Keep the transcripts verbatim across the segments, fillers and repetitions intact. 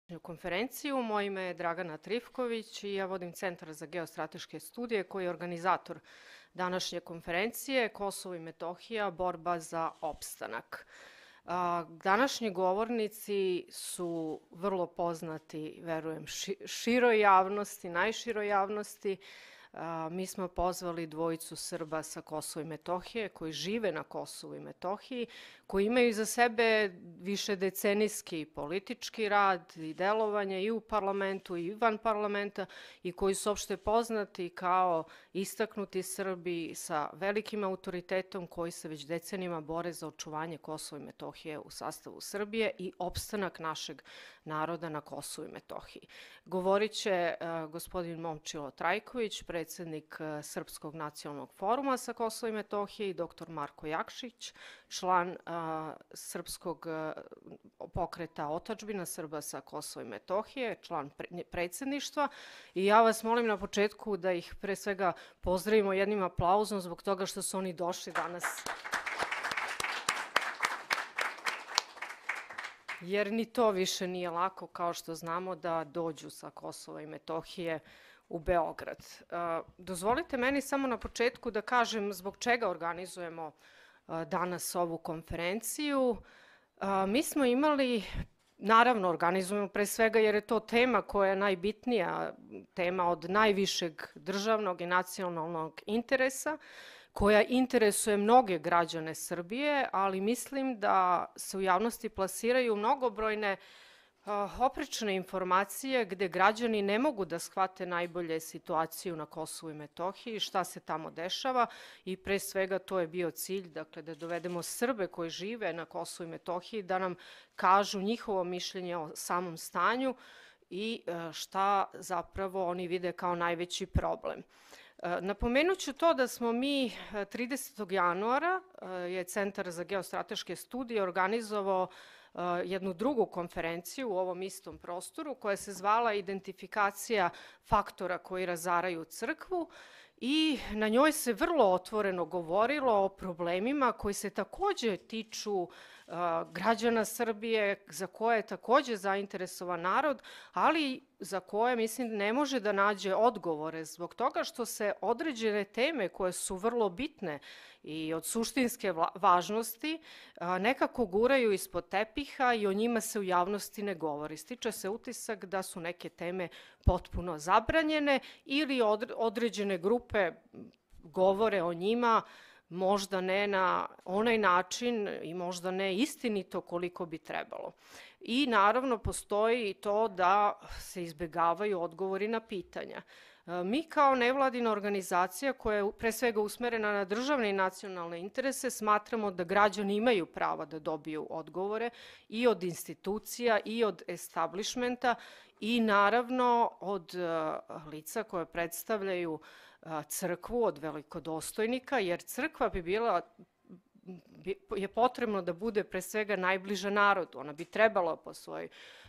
konferenciju. Moje ime je Dragana Trifković i ja vodim Centar za geostrateške studije koji je organizator današnje konferencije Kosovo i Metohija, borba za opstanak. Današnji govornici su vrlo poznati, verujem, široj javnosti, najširoj javnosti. Mi smo pozvali dvojicu Srba sa Kosova i Metohije koji žive na Kosovu i Metohiji, koji imaju iza sebe višedecenijski politički rad i delovanje i u parlamentu i van parlamenta i koji su opšte poznati kao istaknuti Srbi sa velikim autoritetom koji se već decenijama bore za očuvanje Kosova i Metohije u sastavu Srbije i opstanak našeg naroda na Kosovu i Metohiji. Govorit će gospodin Momčilo Trajković, predsednik Srpskog nacionalnog foruma sa Kosova i Metohije i doktor Marko Jakšić, član Srpskog pokreta Otadžbina Srba sa Kosova i Metohije, član predsedništva. I ja vas molim na početku da ih pre svega pozdravimo jednim aplauzom zbog toga što su oni došli danas. Jer ni to više nije lako, kao što znamo, da dođu sa Kosova i Metohije u Beograd. Dozvolite meni samo na početku da kažem zbog čega organizujemo danas ovu konferenciju. Mi smo imali, naravno organizujemo pre svega jer je to tema koja je najbitnija, tema od najvišeg državnog i nacionalnog interesa, koja interesuje mnoge građane Srbije, ali mislim da se u javnosti plasiraju mnogobrojne oprečne informacije gde građani ne mogu da shvate najbolje situaciju na Kosovu i Metohiji, šta se tamo dešava i pre svega to je bio cilj, dakle da dovedemo Srbe koji žive na Kosovu i Metohiji da nam kažu njihovo mišljenje o samom stanju i šta zapravo oni vide kao najveći problem. Napomenut ću to da smo mi tridesetog januara je Centar za geostrateške studije organizovao jednu drugu konferenciju u ovom istom prostoru koja se zvala Identifikacija faktora koji razaraju crkvu i na njoj se vrlo otvoreno govorilo o problemima koji se takođe tiču građana Srbije, za koje je takođe zainteresovan narod, ali za koje, mislim, ne može da nađe odgovore zbog toga što se određene teme koje su vrlo bitne i od suštinske važnosti nekako guraju ispod tepiha i o njima se u javnosti ne govori. Stiče se utisak da su neke teme potpuno zabranjene ili određene grupe govore o njima možda ne na onaj način i možda ne istinito koliko bi trebalo. I naravno postoji i to da se izbegavaju odgovori na pitanja. Mi kao nevladina organizacija koja je pre svega usmerena na državne i nacionalne interese smatramo da građani imaju prava da dobiju odgovore i od institucija i od establishmenta i naravno od lica koje predstavljaju crkvu, od velikodostojnika, jer crkva bi bila, je potrebno da bude pre svega najbliža narodu. Ona bi trebala po svojoj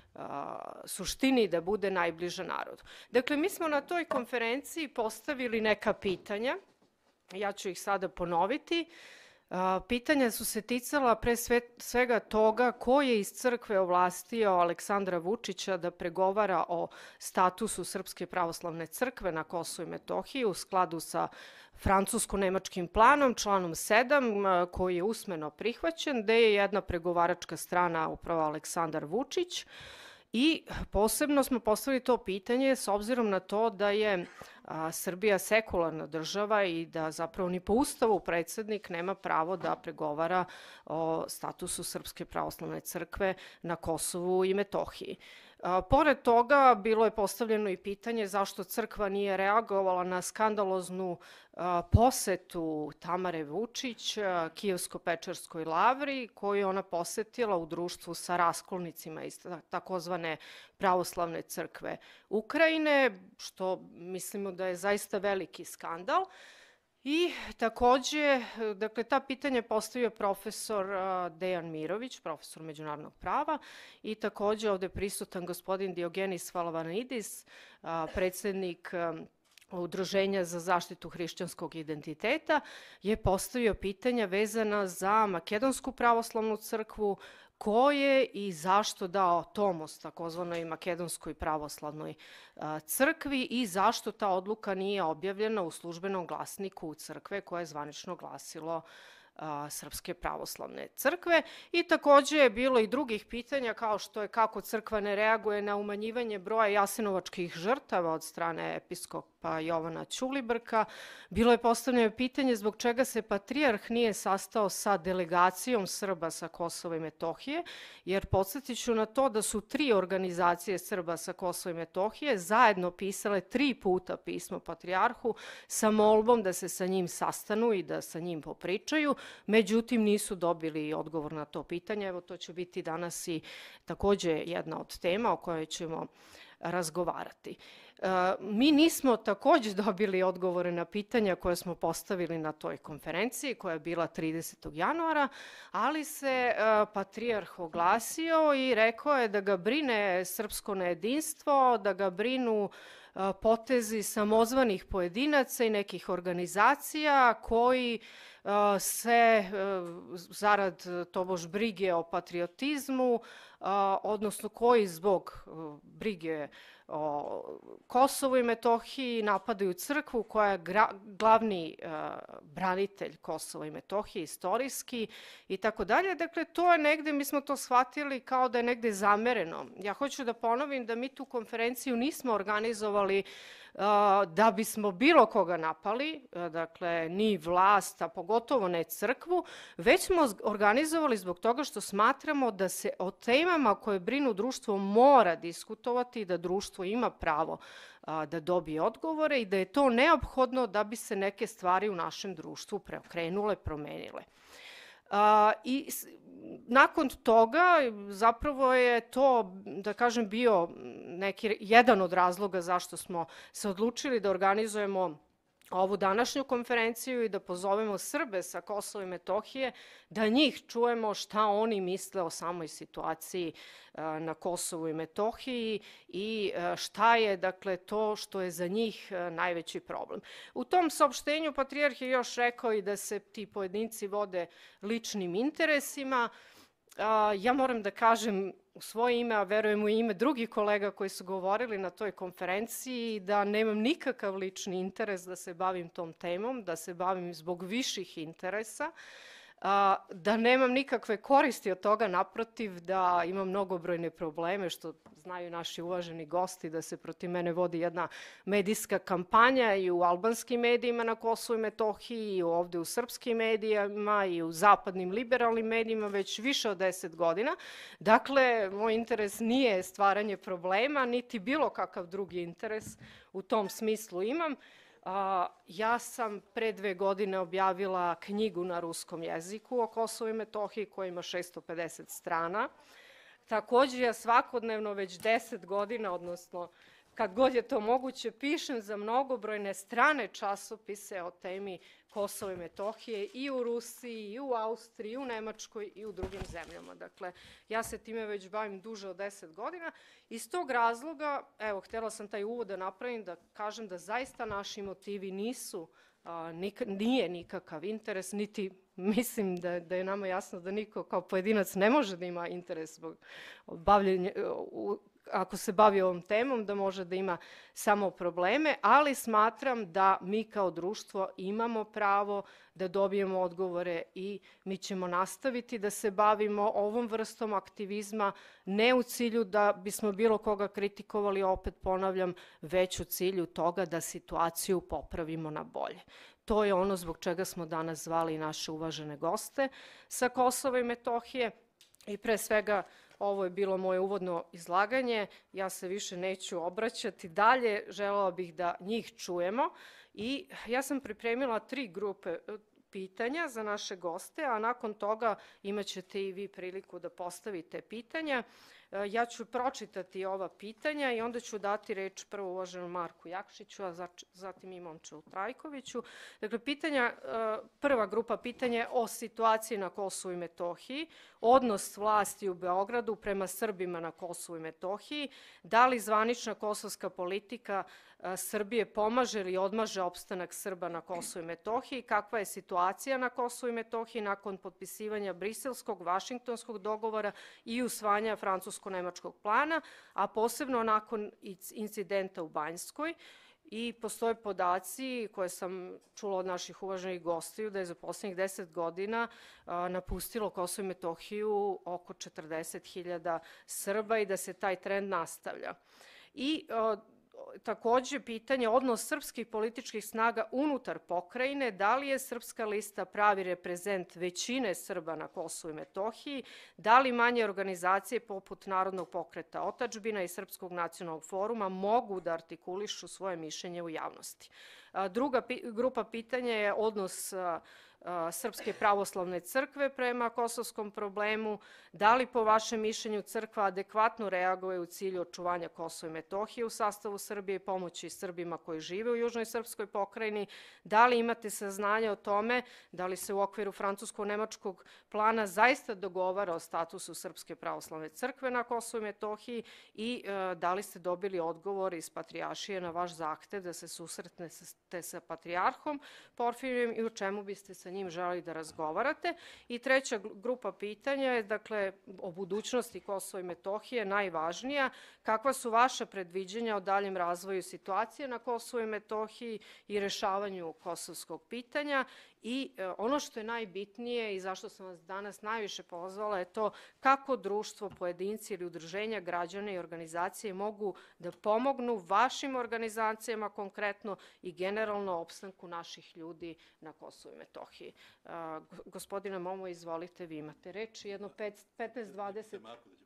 suštini da bude najbliža narodu. Dakle, mi smo na toj konferenciji postavili neka pitanja, ja ću ih sada ponoviti. Pitanja su se ticala pre svega toga ko je iz crkve ovlastio Aleksandra Vučića da pregovara o statusu Srpske pravoslavne crkve na Kosovu i Metohiji u skladu sa francusko-nemačkim planom, članom sedam, koji je usmeno prihvaćen, gde je jedna pregovaračka strana upravo Aleksandar Vučić. I posebno smo postavili to pitanje s obzirom na to da je Srbija sekularna država i da zapravo ni po Ustavu predsednik nema pravo da pregovara o statusu Srpske pravoslavne crkve na Kosovu i Metohiji. Pored toga, bilo je postavljeno i pitanje zašto crkva nije reagovala na skandaloznu posetu Tamare Vučić Kijevsko-Pečerskoj lavri koju je ona posetila u društvu sa raskolnicima iz takozvane pravoslavne crkve Ukrajine, što mislimo da je zaista veliki skandal. I takođe, dakle, ta pitanja je postavio profesor Dejan Mirović, profesor međunarodnog prava i takođe ovde prisutan gospodin Diogenis Valvanidis, predsednik Udruženja za zaštitu hrišćanskog identiteta, je postavio pitanja vezana za Makedonsku pravoslavnu crkvu, ko je i zašto dao tomos takozvanoj Makedonskoj pravoslavnoj crkvi i zašto ta odluka nije objavljena u službenom glasniku crkve koje je zvanično glasilo Srpske pravoslavne crkve. I takođe je bilo i drugih pitanja kao što je kako crkva ne reaguje na umanjivanje broja jasenovačkih žrtava od strane episkopa Jovana Ćulibrka. Bilo je postavljeno pitanje zbog čega se patrijarh nije sastao sa delegacijom Srba sa Kosova i Metohije, jer podsjetiću na to da su tri organizacije Srba sa Kosova i Metohije zajedno pisale tri puta pismo patrijarhu sa molbom da se sa njim sastanu i da sa njim popričaju. Međutim, nisu dobili odgovor na to pitanje. Evo, to će biti danas i takođe jedna od tema o kojoj ćemo razgovarati. Mi nismo takođe dobili odgovore na pitanja koje smo postavili na toj konferenciji koja je bila tridesetog januara, ali se patrijarh oglasio i rekao je da ga brine srpsko nejedinstvo, da ga brinu potezi samozvanih pojedinaca i nekih organizacija koji se zarad tobož brige o patriotizmu, odnosno koji zbog brige o Kosovu i Metohiji napadaju crkvu koja je glavni branitelj Kosova i Metohije, istorijski i tako dalje. Dakle, to je negde, mi smo to shvatili kao da je negde zamereno. Ja hoću da ponovim da mi tu konferenciju nismo organizovali da bismo bilo koga napali, dakle, ni vlast, a pogotovo ne crkvu, već smo organizovali zbog toga što smatramo da se o temama koje brinu društvo mora diskutovati i da društvo ima pravo da dobije odgovore i da je to neophodno da bi se neke stvari u našem društvu preokrenule, promenile. I nakon toga zapravo je to, da kažem, bio neki jedan od razloga zašto smo se odlučili da organizujemo ovu današnju konferenciju i da pozovemo Srbe sa Kosova i Metohije, da njih čujemo šta oni misle o samoj situaciji na Kosovu i Metohiji i šta je, dakle, to što je za njih najveći problem. U tom saopštenju patrijarh je još rekao i da se ti pojedinci vode ličnim interesima. Ja moram da kažem u svoje ime, a verujem u ime drugih kolega koji su govorili na toj konferenciji, da nemam nikakav lični interes da se bavim tom temom, da se bavim zbog viših interesa, da nemam nikakve koristi od toga, naprotiv, da imam mnogobrojne probleme, što znaju naši uvaženi gosti, da se protiv mene vodi jedna medijska kampanja i u albanskim medijima na Kosovu i Metohiji, i ovde u srpskim medijima, i u zapadnim liberalnim medijima već više od deset godina. Dakle, moj interes nije stvaranje problema, niti bilo kakav drugi interes u tom smislu imam. Ja sam pre dve godine objavila knjigu na ruskom jeziku o Kosovu i Metohiji koja ima šesto pedeset strana. Takođe, ja svakodnevno već deset godina, odnosno kad god je to moguće, pišem za mnogobrojne strane časopise o temi Kosova i Metohije i u Rusiji, i u Austriji, i u Nemačkoj, i u drugim zemljama. Dakle, ja se time već bavim duže od deset godina. Iz tog razloga, evo, htjela sam taj uvod da napravim, da kažem da zaista naši motivi nisu, nije nikakav interes, niti mislim da je nama jasno da niko kao pojedinac ne može da ima interes zbog bavljenja, ako se bavi ovom temom, da može da ima samo probleme, ali smatram da mi kao društvo imamo pravo da dobijemo odgovore i mi ćemo nastaviti da se bavimo ovom vrstom aktivizma, ne u cilju da bismo bilo koga kritikovali, opet ponavljam, već u cilju toga da situaciju popravimo na bolje. To je ono zbog čega smo danas zvali naše uvažene goste sa Kosova i Metohije i pre svega ovo je bilo moje uvodno izlaganje, ja se više neću obraćati dalje, želela bih da njih čujemo i ja sam pripremila tri grupe pitanja za naše goste, a nakon toga imat ćete i vi priliku da postavite pitanja. Ja ću pročitati ova pitanja i onda ću dati reč prvo uvaženom Marku Jakšiću, a zatim i Momčelu Trajkoviću. Dakle, pitanja, prva grupa pitanja je o situaciji na Kosovu i Metohiji, odnos vlasti u Beogradu prema Srbima na Kosovu i Metohiji, da li zvanična kosovska politika Srbije pomaže ili odmaže opstanak Srba na Kosovu i Metohiji, kakva je situacija na Kosovu i Metohiji nakon potpisivanja briselskog, vašingtonskog dogovora i usvajanja francusko-nemačkog plana, a posebno nakon incidenta u Banjskoj. I postoje podaci koje sam čula od naših uvaženih gostiju da je za poslednjih deset godina napustilo Kosovo i Metohiju oko četrdeset hiljada Srba i da se taj trend nastavlja. I takođe pitanje odnos srpskih političkih snaga unutar pokrajine, da li je Srpska lista pravi reprezent većine Srba na Kosovu i Metohiji, da li manje organizacije poput Narodnog pokreta Otadžbina i Srpskog nacionalnog foruma mogu da artikulišu svoje mišljenje u javnosti. Druga grupa pitanja je odnos Srpske pravoslavne crkve prema kosovskom problemu, da li po vašem mišljenju crkva adekvatno reaguje u cilju očuvanja Kosova i Metohije u sastavu Srbije i pomoći Srbima koji žive u južnoj srpskoj pokrajini, da li imate saznanja o tome, da li se u okviru francusko-nemačkog plana zaista dogovara o statusu Srpske pravoslavne crkve na Kosovu i Metohiji i da li ste dobili odgovor iz Patrijaršije na vaš zahtev da se susretnete sa Patrijarhom Porfirijem i o čemu biste sa njim želeli da razgovarate. I treća grupa pitanja je, dakle, o budućnosti Kosova i Metohije, najvažnija. Kakva su vaša predviđenja o daljem razvoju situacije na Kosovu i Metohiji i rešavanju kosovskog pitanja? I ono što je najbitnije i zašto sam vas danas najviše pozvala je to kako društvo, pojedinci ili udruženja, građane i organizacije mogu da pomognu vašim organizacijama konkretno i generalno opstanku naših ljudi na Kosovu i Metohiji. Gospodine Momo, izvolite, vi imate reč. Jedno petnaest dvadeset...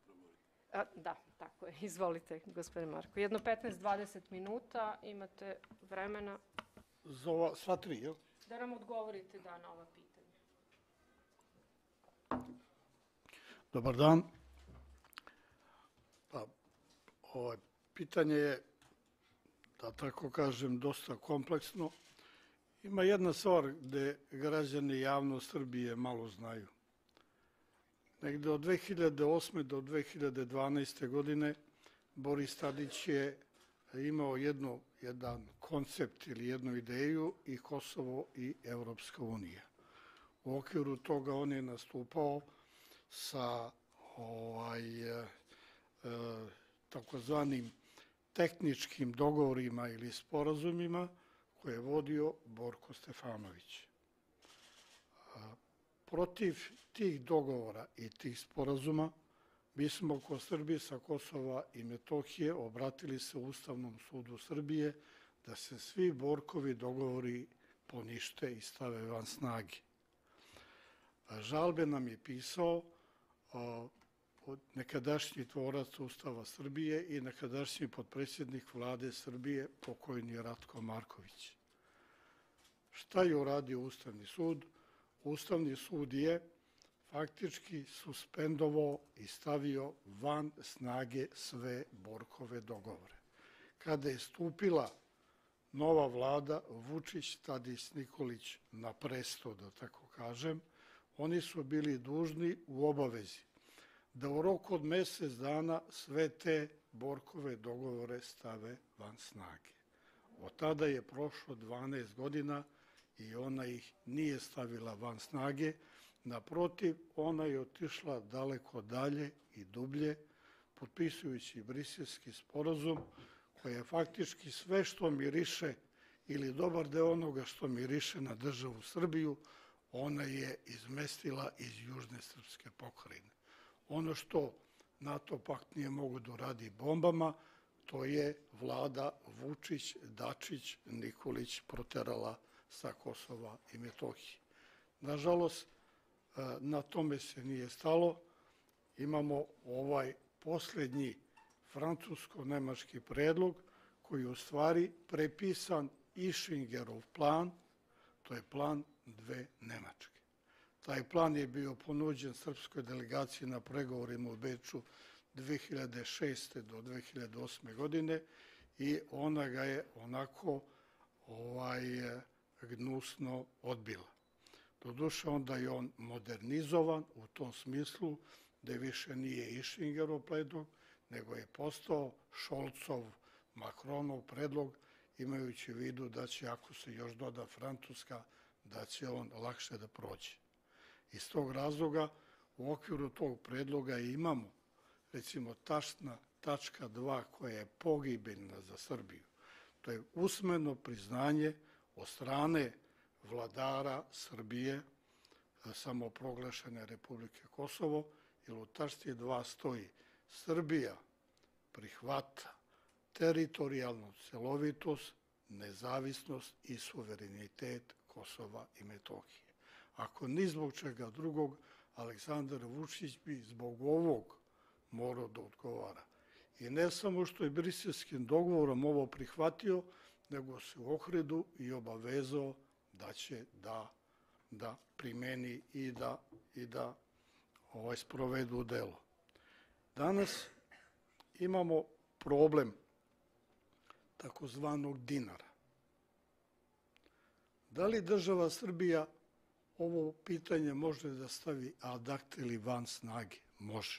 Da, tako je. Izvolite, gospodine Marko. Jedno petnaest dvadeset minuta imate vremena. Za ova sva tri, jel? Da nam odgovorite da na ova pitanja. Dobar dan. Pa, ovo pitanje je, da tako kažem, dosta kompleksno. Ima jedna stvar gde građani javnost Srbije malo znaju. Negde od dve hiljade osme do dve hiljade dvanaeste. godine Boris Tadić je imao jedno, jedan koncept ili jednu ideju i Kosovo i Evropska unija. U okviru toga on je nastupao sa ovaj, e, takozvanim tehničkim dogovorima ili sporazumima koje je vodio Borko Stefanović. Protiv tih dogovora i tih sporazuma mi smo kod Srbije sa Kosova i Metohije obratili se Ustavnom sudu Srbije da se svi Borkovi dogovori ponište i stave van snage. Žalbe nam je pisao nekadašnji tvorac Ustava Srbije i nekadašnji potpredsjednik vlade Srbije, pokojni Ratko Marković. Šta je uradio Ustavni sud? Ustavni sud je faktički suspendovao i stavio van snage sve Borkove dogovore. Kada je stupila nova vlada Vučić, Tadić, Nikolić na presto, da tako kažem, oni su bili dužni u obavezi da u roku od mesec dana sve te Borkove dogovore stave van snage. Od tada je prošlo dvanaest godina i ona ih nije stavila van snage. Naprotiv, ona je otišla daleko dalje i dublje, potpisujući Briselski sporazum, koji je faktički sve što miriše ili dobar deo onoga što miriše na državu Srbiju, ona je izmestila iz južne srpske pokrajine. Ono što NATO pakt nije mogo da uradi bombama, to je vlada Vučić, Dačić, Nikolić proterala sa Kosova i Metohije. Nažalost, na tome se nije stalo. Imamo ovaj poslednji francusko-nemački predlog koji je u stvari prepisan Išingerov plan, to je plan dve Nemačke. Taj plan je bio ponuđen srpskoj delegaciji na pregovorima u Beču dve hiljade šeste. do dve hiljade osme. godine i ona ga je onako ovaj, gnusno odbila. Doduše, onda je on modernizovan u tom smislu da više nije Išingerov predlog, nego je postao Šolcov, Makronov predlog, imajući u vidu da će, ako se još doda Francuska, da će on lakše da prođe. Iz tog razloga, u okviru tog predloga imamo, recimo, tačna tačka dva koja je pogibeljna za Srbiju. To je usmeno priznanje od strane vladara Srbije, samoproglašene Republike Kosovo, jer u tačci dva stoji: Srbija prihvata teritorijalnu celovitost, nezavisnost i suverenitet Kosova i Metohije. Ako ni zbog čega drugog, Aleksandar Vučić bi zbog ovog morao da odgovara. I ne samo što je briselskim dogovorom ovo prihvatio, nego se u Ohridu i obavezao da će da, da primeni i da, i da ovaj, sprovedu u delo. Danas imamo problem takozvanog dinara. Da li država Srbija ovo pitanje može da stavi ad acta ili van snage? Može.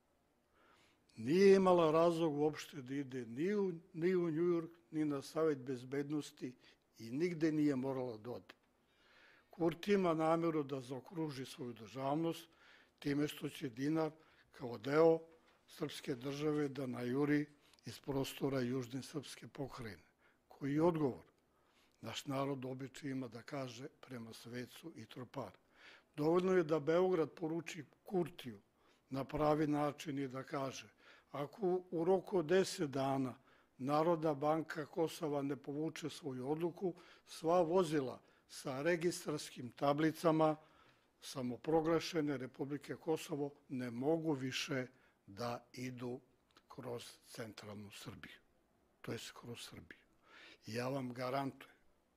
Nije imala razlog uopšte da ide ni u, ni u Njujork, ni na Savet bezbednosti i nigde nije morala da ode. Kurti ima nameru da zaokruži svoju državnost time što će dinar kao deo srpske države da najuri iz prostora južne srpske pokrajine. Koji je odgovor? Naš narod običaj ima da kaže prema svecu i tropar. Dovoljno je da Beograd poruči Kurtiju na pravi način i da kaže: ako u roku od deset dana Narodna banka Kosova ne povuče svoju odluku, sva vozila sa registarskim tablicama samoproglašene Republike Kosovo ne mogu više da idu kroz centralnu Srbiju, to je kroz Srbiju. Ja vam garantujem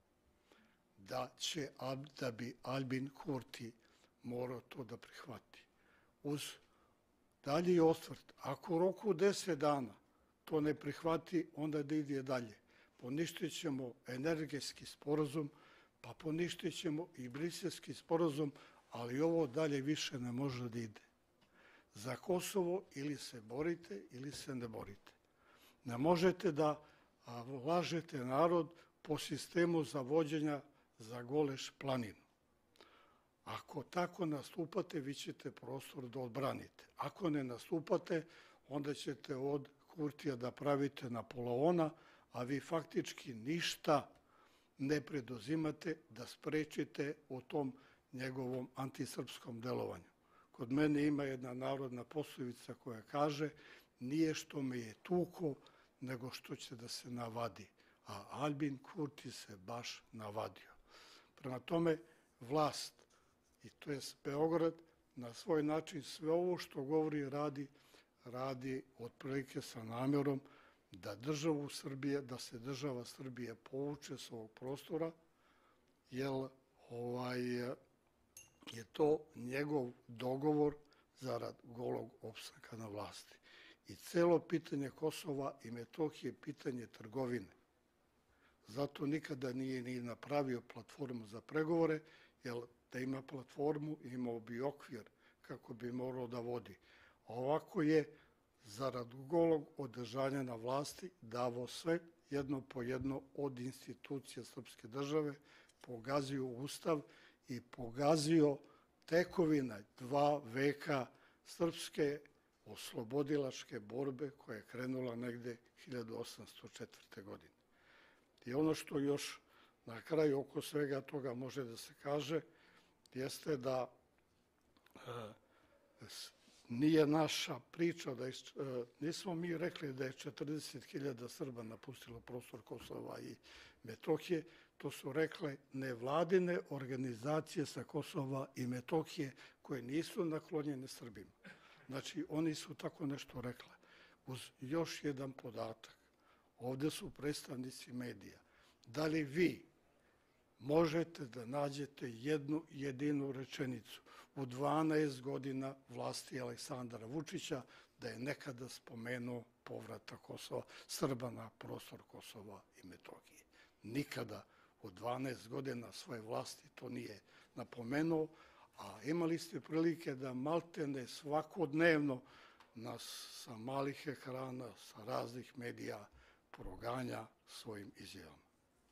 da će, da bi Albin Kurti morao to da prihvati. Uz dalji osvrt, ako u roku deset dana to ne prihvati, onda da ide dalje. Poništit ćemo energetski sporazum, pa poništit ćemo i briselski sporazum, ali ovo dalje više ne može da ide. Za Kosovo ili se borite ili se ne borite. Ne možete da lažete narod po sistemu zavođenja za Goleš planinu. Ako tako nastupate, vi ćete prostor da odbranite. Ako ne nastupate, onda ćete od Kurtija da pravite Napoleona, a vi faktički ništa ne preduzimate da sprečite u tom njegovom antisrpskom delovanju. Kod mene ima jedna narodna poslovica koja kaže: nije što me je tuko, nego što će da se navadi. A Albin Kurti se baš navadio. Prema tome, vlast, i to je Beograd, na svoj način sve ovo što govori radi, radi otprilike sa namjerom da državu Srbije, da se država Srbije povuče s ovog prostora, jer ovaj, je to njegov dogovor zarad golog opstanka na vlasti. I celo pitanje Kosova i Metohije je pitanje trgovine. Zato nikada nije ni napravio platformu za pregovore, jer da ima platformu, imao bi okvir kako bi morao da vodi. A ovako je, zarad golog održanja na vlasti, davo sve jedno po jedno od institucija srpske države, pogazio ustav i pogazio tekovina dva veka srpske oslobodilačke borbe koja je krenula negde hiljadu osamsto četvrte. godine. I ono što još na kraju oko svega toga može da se kaže, jeste da e, nije naša priča, da je, e, nismo mi rekli da je četrdeset hiljada Srba napustilo prostor Kosova i Metohije, to su rekle nevladine organizacije sa Kosova i Metohije koje nisu naklonjene Srbima. Znači, oni su tako nešto rekle. Uz još jedan podatak, ovde su predstavnici medija. Da li vi možete da nađete jednu jedinu rečenicu u dvanaest godina vlasti Aleksandra Vučića da je nekada spomenuo povratak Kosova, Srba na prostor Kosova i Metohije. Nikada u dvanaest godina svoje vlasti to nije napomenuo, a imali ste prilike da maltene svakodnevno nas sa malih ekrana, sa raznih medija proganja svojim izjavama.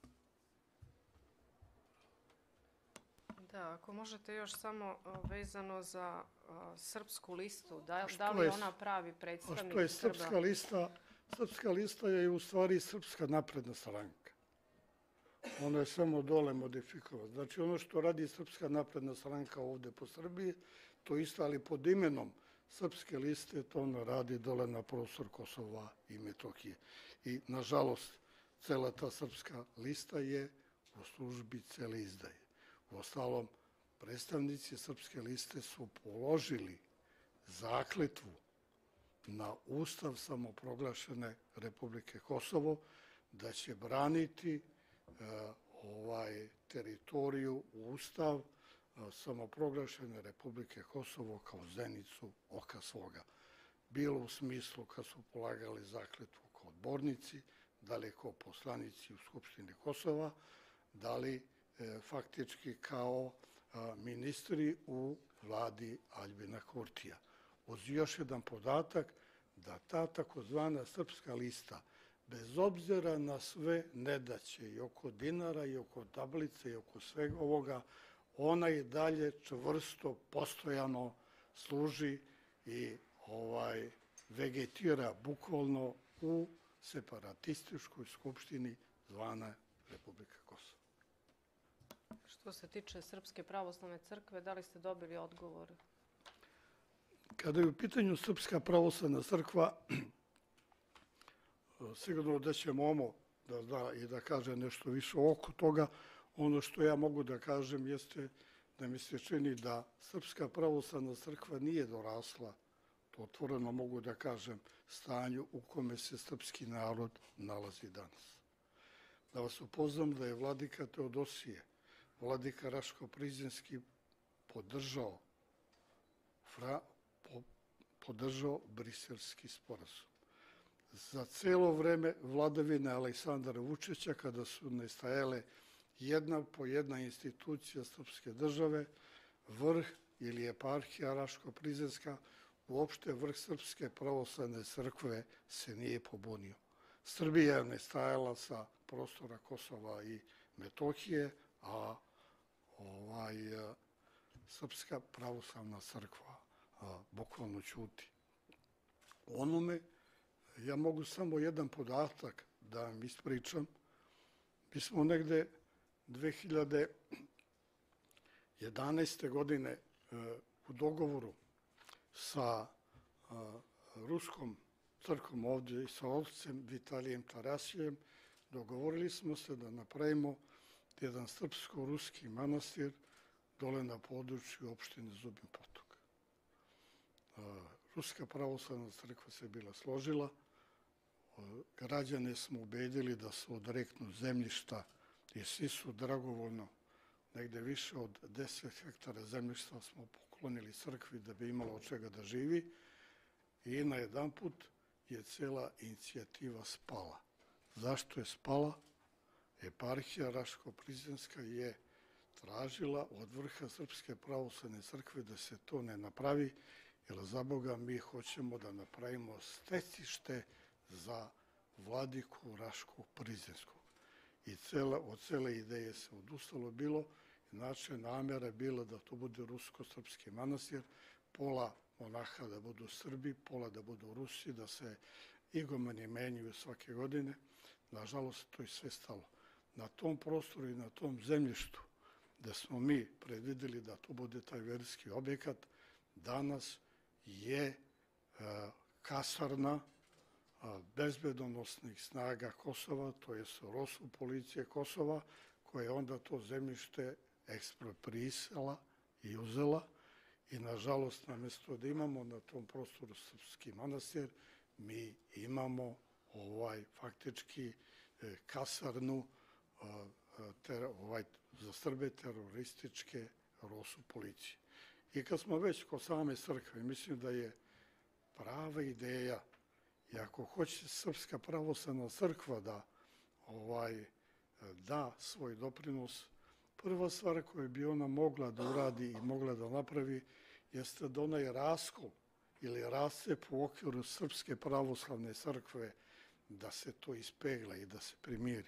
Da, ako možete još samo vezano za Srpsku listu, da, da li ona pravi predstavnik Srba? Što je Srpska lista? Srpska lista je u stvari Srpska napredna stranka. Ona je samo dole modifikovana. Znači ono što radi Srpska napredna stranka ovde po Srbiji, to isto, ali pod imenom Srpske liste, to ona radi dole na prostor Kosova i Metohije. I, nažalost, cela ta Srpska lista je u službi cele izdaje. Uostalom, predstavnici Srpske liste su položili zakletvu na Ustav samoproglašene Republike Kosovo da će braniti ovaj teritoriju, Ustav samoproglašene Republike Kosovo kao zenicu oka svoga. Bilo u smislu kad su polagali zakletvu kao odbornici, da li kao poslanici u Skupštini Kosova, da li faktički kao ministri u vladi Aljbina Kurtija. Uz još jedan podatak da ta takozvana Srpska lista, bez obzira na sve nedaće i oko dinara i oko tablice i oko svega ovoga, ona i dalje čvrsto, postojano služi i ovaj vegetira bukvalno u separatističkoj skupštini zvana Republika Kosovo. Što se tiče Srpske pravoslavne crkve, da li ste dobili odgovor? Kada je u pitanju Srpska pravoslavna crkva, sigurno da će Momo da zna i da kaže nešto više oko toga. Ono što ja mogu da kažem jeste da mi se čini da Srpska pravoslavna crkva nije dorasla, to otvoreno mogu da kažem, stanju u kome se srpski narod nalazi danas. Da vas upoznam da je vladika Teodosije, vladika Raško-Prizrenski podržao, fra, po, podržao briselski sporazum. Za celo vreme vladavine Aleksandra Vučića, kada su nestajale jedna po jedna institucija srpske države, vrh ili eparhija Raško-Prizrenska, uopšte vrh Srpske pravoslavne crkve se nije pobunio. Srbija je nestajala sa prostora Kosova i Metohije, a ovaj, Srpska pravoslavna crkva bukvalno ćuti. Onome, ja mogu samo jedan podatak da vam ispričam. Mi smo negde dve hiljade jedanaeste. godine u dogovoru sa Ruskom crkvom ovdje i sa otcem Vitalijem Tarasijem dogovorili smo se da napravimo jedan srpsko-ruski manastir dole na području opštine Zubin Potok. Ruska pravoslavna crkva se bila složila, građane smo ubedili da su odreknu zemljišta i svi su dragovoljno, negde više od deset hektara zemljišta smo poklonili crkvi da bi imalo od čega da živi i na jedan put je cela inicijativa spala. Zašto je spala? Eparhija Raško-Prizrenska je tražila od vrha Srpske pravoslavne crkve da se to ne napravi, jer za Boga mi hoćemo da napravimo stecište za vladiku Raško-Prizrenskog. I cela, od cele ideje se odustalo bilo, inače namjera je bila da to bude rusko-srpski manastir, pola monaha da budu Srbi, pola da budu Rusi, da se igumani menjaju svake godine. Nažalost, to je sve stalo. Na tom prostoru i na tom zemljištu da smo mi predvideli da to bude taj verski objekat, danas je kasarna bezbedonosnih snaga Kosova, to je ROSU policije Kosova, koja je onda to zemljište eksproprisala i uzela i nažalost namjesto da imamo na tom prostoru srpski manastir, mi imamo ovaj faktički kasarnu ter, ovaj, za Srbe terorističke ROSU policije. I kad smo već kod same crkve, mislim da je prava ideja i ako hoće Srpska pravoslavna crkva da ovaj da svoj doprinos, prva stvar koju bi ona mogla da uradi i mogla da napravi jeste da onaj raskol ili rascep u okviru Srpske pravoslavne crkve da se to ispegla i da se primiri.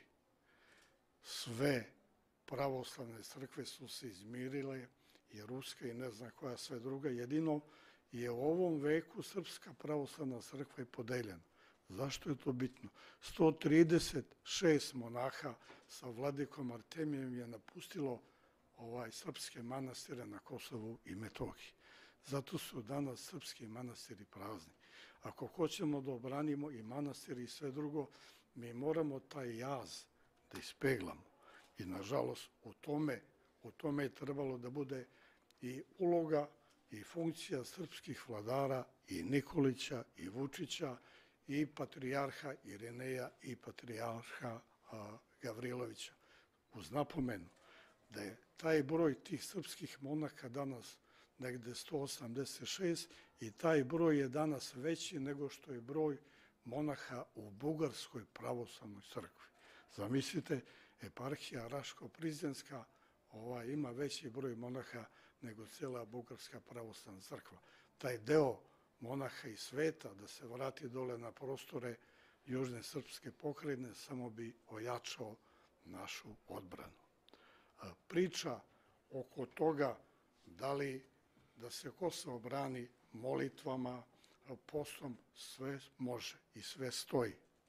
Sve pravoslavne crkve su se izmirile i ruska i ne znam koja sve druga, jedino je u ovom veku Srpska pravoslavna crkva je podeljena. Zašto je to bitno? sto trideset šest monaha sa vladikom Artemijem je napustilo ovaj srpske manastire na Kosovu i Metohiji. Zato su danas srpski manastiri prazni. Ako hoćemo da obranimo i manastiri i sve drugo, mi moramo taj jaz da ispeglamo. I nažalost u tome, u tome je trebalo da bude i uloga i funkcija srpskih vladara i Nikolića i Vučića i patrijarha Irineja i patrijarha Gavrilovića. Uz napomenu da je taj broj tih srpskih monaha danas negde sto osamdeset šest i taj broj je danas veći nego što je broj monaha u Bugarskoj pravoslavnoj crkvi. Zamislite, eparhija Raško-Prizrenska ova, ima veći broj monaha nego cijela Bugarska pravoslavna crkva. Taj deo monaha iz sveta da se vrati dole na prostore južne srpske pokrajine samo bi ojačao našu odbranu. Priča oko toga da li da se Kosovo brani molitvama, postom, sve može i sve stoji.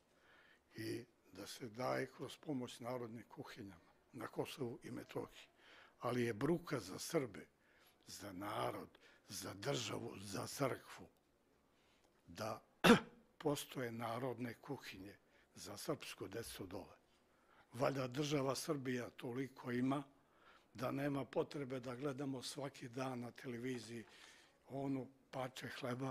I da se daje kroz pomoć narodnim kuhinjama na Kosovu i Metohiji. Ali je bruka za Srbe, za narod, za državu, za crkvu, da postoje narodne kuhinje za srpsku decu dole. Valjda država Srbija toliko ima da nema potrebe da gledamo svaki dan na televiziji onu pače hleba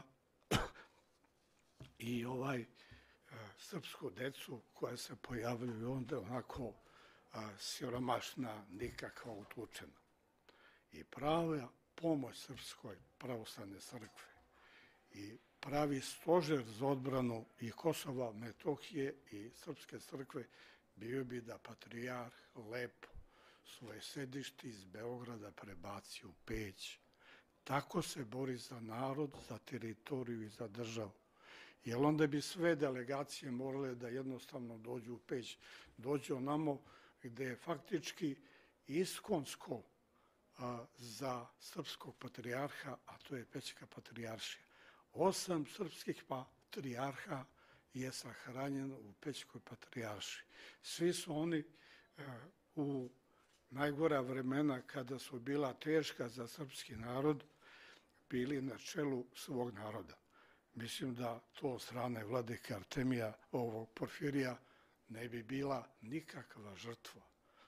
i ovaj srpsku decu koja se pojavljuju onda onako siromašna, nikakva, utučena. I prava pomoć Srpskoj pravoslavne crkve i pravi stožer za odbranu i Kosova, Metohije i Srpske crkve bio bi da patrijarh lepo svoje sedište iz Beograda prebaci u Peć. Tako se bori za narod, za teritoriju i za državu. Jer onda bi sve delegacije morale da jednostavno dođu u Peć. Dođu onamo gde je faktički iskonsko za srpskog patrijarha, a to je Pećka patrijaršija. Osam srpskih patrijarha je sahranjeno u Pećkoj patrijaršiji. Svi su oni u najgora vremena kada su bila teška za srpski narod, bili na čelu svog naroda. Mislim da to od strane vladike Artemija, ovog Porfirija, ne bi bila nikakva žrtva.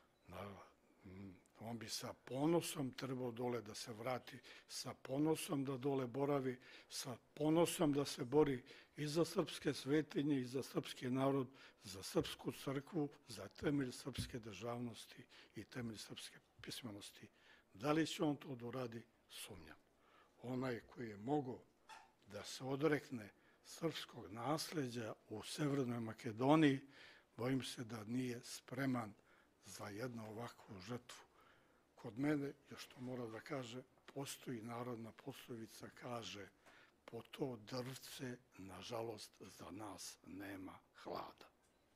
On bi sa ponosom trebao dole da se vrati, sa ponosom da dole boravi, sa ponosom da se bori i za srpske svetinje, i za srpski narod, za srpsku crkvu, za temelj srpske državnosti i temelj srpske pismenosti. Da li će on to da uradi? Sumnjam. Onaj koji je mogao da se odrekne srpskog nasleđa u Severnoj Makedoniji, bojim se da nije spreman za jednu ovakvu žrtvu. Kod mene, još to mora da kaže, postoji narodna poslovica, kaže, po to drvce, nažalost, za nas nema hlada.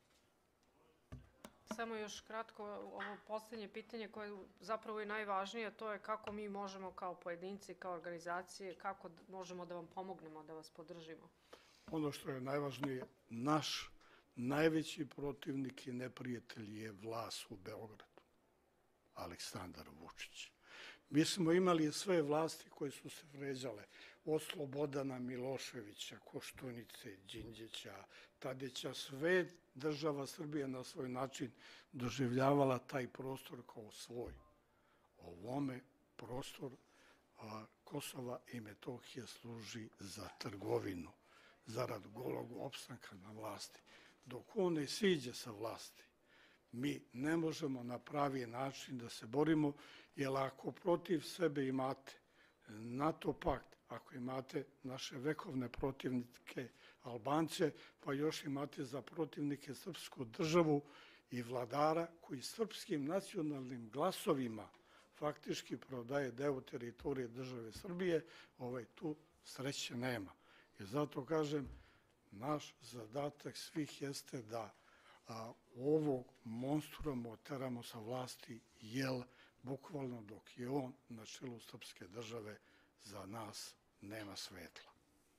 Samo još kratko, ovo posljednje pitanje koje zapravo je najvažnije, to je kako mi možemo kao pojedinci, kao organizacije, kako možemo da vam pomognemo, da vas podržimo. Ono što je najvažnije, naš najveći protivnik i neprijatelj je vlast u Beogradu. Aleksandar Vučić. Mi smo imali sve vlasti koje su se vređale, od Slobodana Miloševića, Koštunice, Đinđića, Tadića, sve država Srbije na svoj način doživljavala taj prostor kao svoj. Ovome prostor Kosova i Metohije služi za trgovinu, zarad golog opstanka na vlasti. Dok on ne siđe sa vlasti, mi ne možemo na pravi način da se borimo, jer ako protiv sebe imate NATO pakt, ako imate naše vekovne protivnike Albance, pa još imate za protivnike srpsku državu i vladara koji srpskim nacionalnim glasovima faktički prodaje deo teritorije države Srbije, ovaj tu sreće nema. I zato kažem, naš zadatak svih jeste da a, ovog monstrum oteramo sa vlasti, jer bukvalno dok je on na čelu srpske države, za nas nema svetla.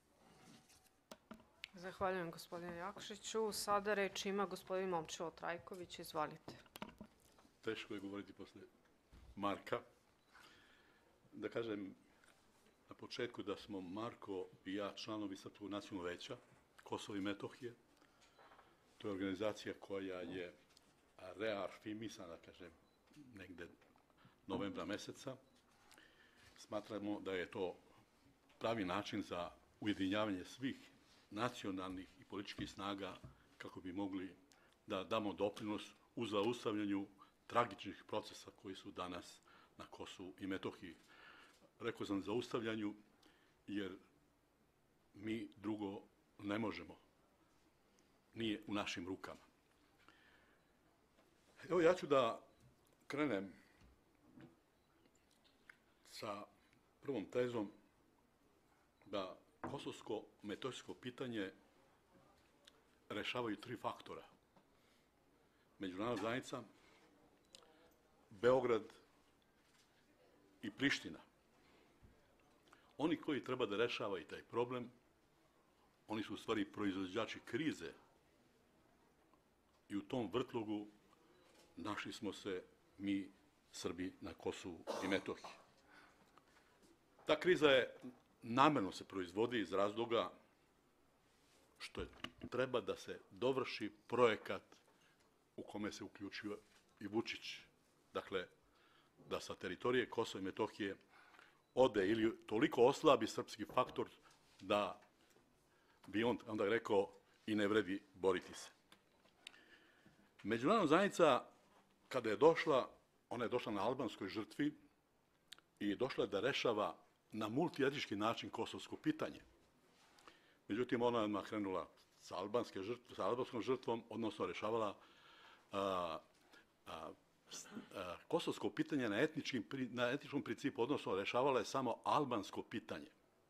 Zahvaljujem gospodine Jakšiću. Sada reč ima gospodin Momčilo Trajković. Izvolite. Teško je govoriti posle Marka. Da kažem na početku da smo Marko i ja članovi Srpskog nacionalnog veća Kosova i Metohije. To je organizacija koja je reafirmisana, kažem, negde novembra meseca. Smatramo da je to pravi način za ujedinjavanje svih nacionalnih i političkih snaga kako bi mogli da damo doprinos u zaustavljanju tragičnih procesa koji su danas na Kosovu i Metohiji. Rekao sam zaustavljanju jer mi drugo ne možemo. Nije u našim rukama. Evo ja ću da krenem sa prvom tezom da kosovsko-metohijsko pitanje rešavaju tri faktora. Međunarodna zajednica, Beograd i Priština. Oni koji treba da rešavaju taj problem, oni su u stvari proizvođači krize i u tom vrtlogu našli smo se mi, Srbi, na Kosovu i Metohiji. Ta kriza je namerno se proizvodi iz razloga što je, treba da se dovrši projekat u kome se uključio i Vučić. Dakle, da sa teritorije Kosova i Metohije ode ili toliko oslabi srpski faktor da bi on onda rekao i ne vredi boriti se. Međunarodna zajednica, kada je došla, ona je došla na albanskoj žrtvi i došla je da rešava na multietički način kosovsko pitanje. Međutim, ona je odmah krenula sa, albanske žrtve, sa albanskom žrtvom, odnosno rešavala a, a, a, kosovsko pitanje na, etničkim, na etničkom principu, odnosno rešavala je samo albansko pitanje.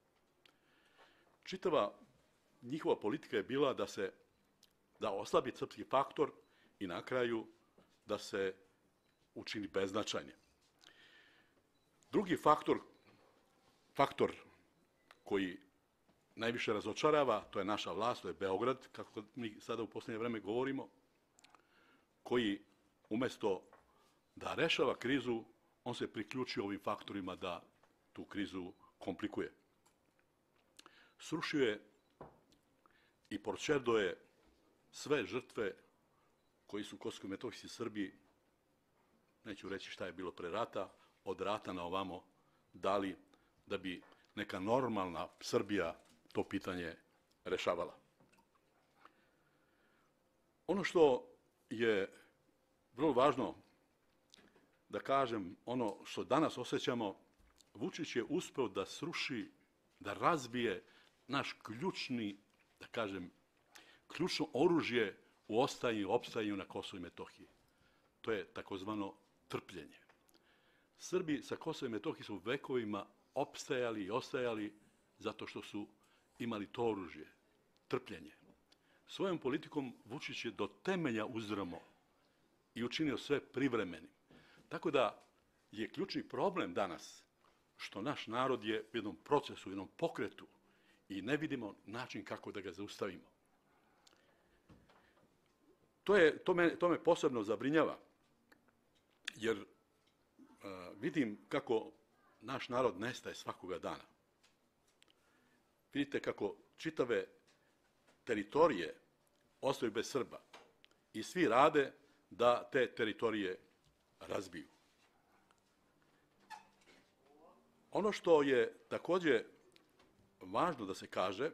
Čitava njihova politika je bila da se da oslabi srpski faktor i na kraju da se učini beznačajnim. Drugi faktor, faktor koji najviše razočarava, to je naša vlast, to je Beograd, kako mi sada u posljednje vreme govorimo, koji umesto da rešava krizu, on se priključio ovim faktorima da tu krizu komplikuje. Srušio je i porčerdo je sve žrtve koji su u Kosovskoj Metohiji Srbiji, neću reći šta je bilo pre rata, od rata na ovamo dali da bi neka normalna Srbija to pitanje rešavala. Ono što je vrlo važno da kažem, ono što danas osjećamo, Vučić je uspeo da sruši, da razbije naš ključni, da kažem, ključno oružje u ostajanju i opstajanju na Kosovu i Metohiji. To je takozvano trpljenje. Srbi sa Kosova i Metohije su vekovima opstajali i ostajali zato što su imali to oružje, trpljenje. Svojom politikom Vučić je do temelja uzramo i učinio sve privremenim. Tako da je ključni problem danas što naš narod je u jednom procesu, u jednom pokretu i ne vidimo način kako da ga zaustavimo. To, je, to, me, to me posebno zabrinjava, jer uh, vidim kako naš narod nestaje svakoga dana. Vidite kako čitave teritorije ostaju bez Srba i svi rade da te teritorije razbiju. Ono što je takođe važno da se kaže,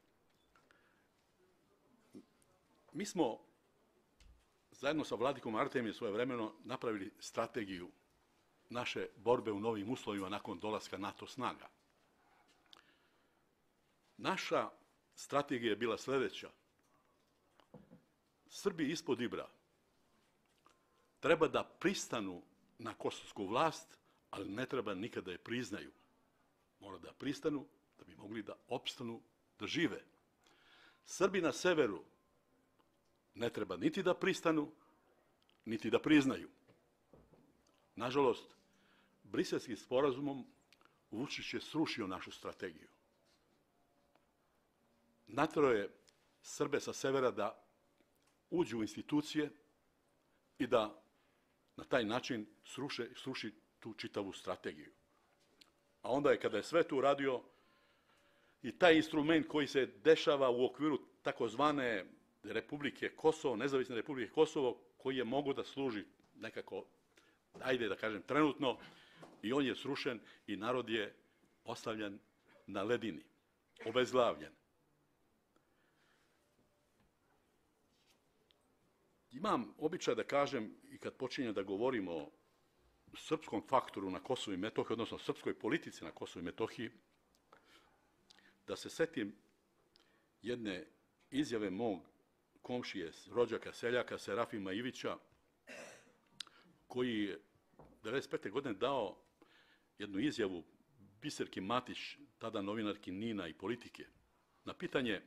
mi smo zajedno sa vladikom Artemijem svojevremeno napravili strategiju naše borbe u novim uslovima nakon dolaska NATO snaga. naša strategija je bila sljedeća. Srbi ispod Ibra treba da pristanu na kosovsku vlast, ali ne treba nikada da je priznaju. Mora da pristanu da bi mogli da opstanu, da žive. Srbi na severu ne treba niti da pristanu, niti da priznaju. Nažalost, Briselskim sporazumom Vučić je srušio našu strategiju. Naterao je Srbe sa severa da uđu u institucije i da na taj način sruše, sruši tu čitavu strategiju. A onda je, kada je sve to uradio, i taj instrument koji se dešava u okviru takozvane Republike Kosovo, nezavisne Republike Kosovo, koji je mogao da služi nekako, ajde da kažem, trenutno, i on je srušen i narod je ostavljen na ledini, obezglavljen. Imam običaj da kažem, i kad počinjem da govorim o srpskom faktoru na Kosovu i Metohiji, odnosno srpskoj politici na Kosovu i Metohiji, da se setim jedne izjave mog komšije, rođaka, seljaka, Serafima Ivića, koji je devedeset pete godine dao jednu izjavu Biserki Matić, tada novinarki NIN-a i Politike, na pitanje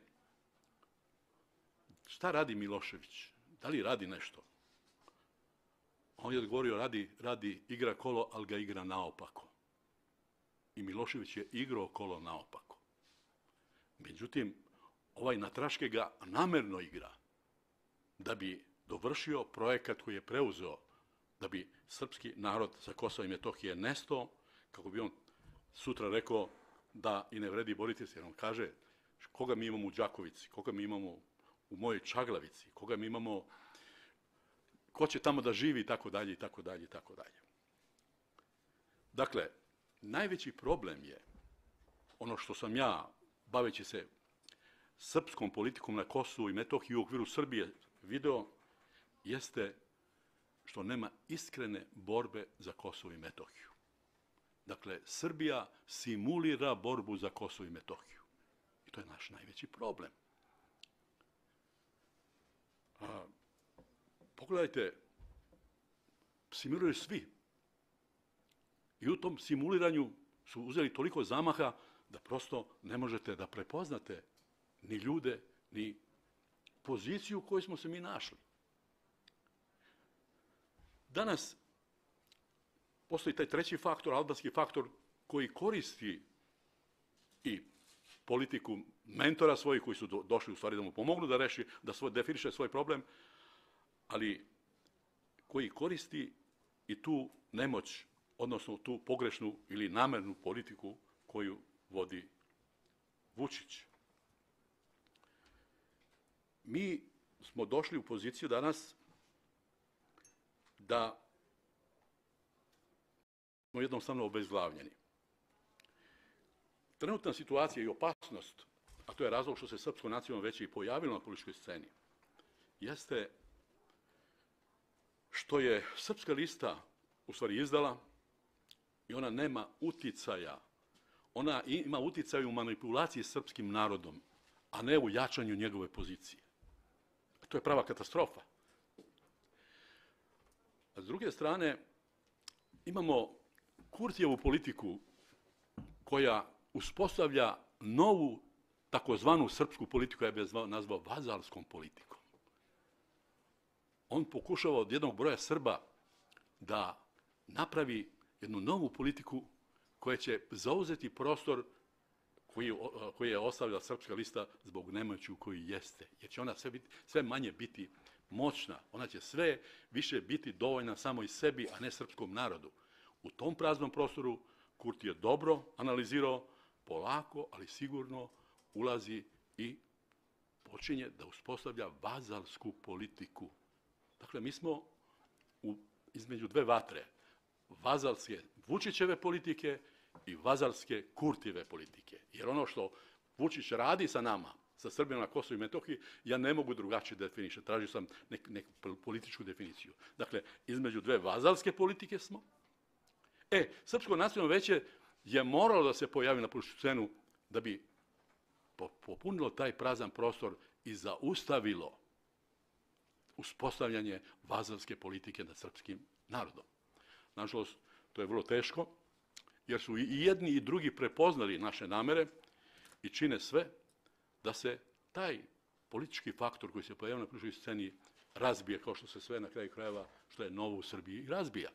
šta radi Milošević, da li radi nešto. On je odgovorio, radi, radi, igra kolo, ali ga igra naopako. I Milošević je igrao kolo naopako. Međutim, ovaj natraške ga namerno igra da bi dovršio projekat koji je preuzeo, da bi srpski narod sa Kosova i Metohije nestao, kako bi on sutra rekao da i ne vredi boriti se, jer on kaže koga mi imamo u Đakovici, koga mi imamo u mojoj Čaglavici, koga mi imamo, ko će tamo da živi, i tako dalje, i tako dalje, i tako dalje. Dakle, najveći problem je ono što sam ja, baveći se srpskom politikom na Kosovu i Metohiji u okviru Srbije video, jeste što nema iskrene borbe za Kosovo i Metohiju. Dakle, Srbija simulira borbu za Kosovo i Metohiju. I to je naš najveći problem. A, pogledajte, simuliraju svi. I u tom simuliranju su uzeli toliko zamaha da prosto ne možete da prepoznate ni ljude, ni poziciju u kojoj smo se mi našli. Danas postoji taj treći faktor, albanski faktor, koji koristi i politiku mentora svojih koji su do, došli u stvari da mu pomognu da reši, da svoj, definiše svoj problem, ali koji koristi i tu nemoć, odnosno tu pogrešnu ili namernu politiku koju vodi Vučić. Mi smo došli u poziciju danas da smo jednostavno obezglavljeni. Trenutna situacija i opasnost, a to je razlog što se Srpsko nacionalno veće i pojavilo na političkoj sceni, jeste što je Srpska lista u stvari izdala i ona nema uticaja. Ona ima uticaj u manipulaciji srpskim narodom, a ne u jačanju njegove pozicije. To je prava katastrofa. A s druge strane, imamo Kurtijevu politiku koja uspostavlja novu takozvanu srpsku politiku, ja bih je nazvao vazalskom politikom. On pokušava od jednog broja Srba da napravi jednu novu politiku koja će zauzeti prostor koji, koji je ostavila Srpska lista zbog nemoći u kojoj jeste. Jer će ona sve, biti, sve manje biti moćna. Ona će sve više biti dovoljna samo i sebi, a ne srpskom narodu. U tom praznom prostoru Kurti je dobro analizirao, polako, ali sigurno ulazi i počinje da uspostavlja vazalsku politiku. Dakle, mi smo u, između dve vatre. Vazalske Vučićeve politike i vazalske Kurtijeve politike. Jer ono što Vučić radi sa nama, sa Srbijom na Kosovu i Metohiji, ja ne mogu drugačije definišem. Tražio sam nek, neku političku definiciju. Dakle, između dve vazalske politike smo. E, Srpsko nacionalno veće je moralo da se pojavi na političku scenu da bi popunilo taj prazan prostor i zaustavilo uspostavljanje vazalske politike nad srpskim narodom. Nažalost, to je vrlo teško, jer su i jedni i drugi prepoznali naše namere i čine sve da se taj politički faktor koji se pojavio na političkoj sceni razbije, kao što se sve na kraju krajeva, što je novo u Srbiji, i razbija.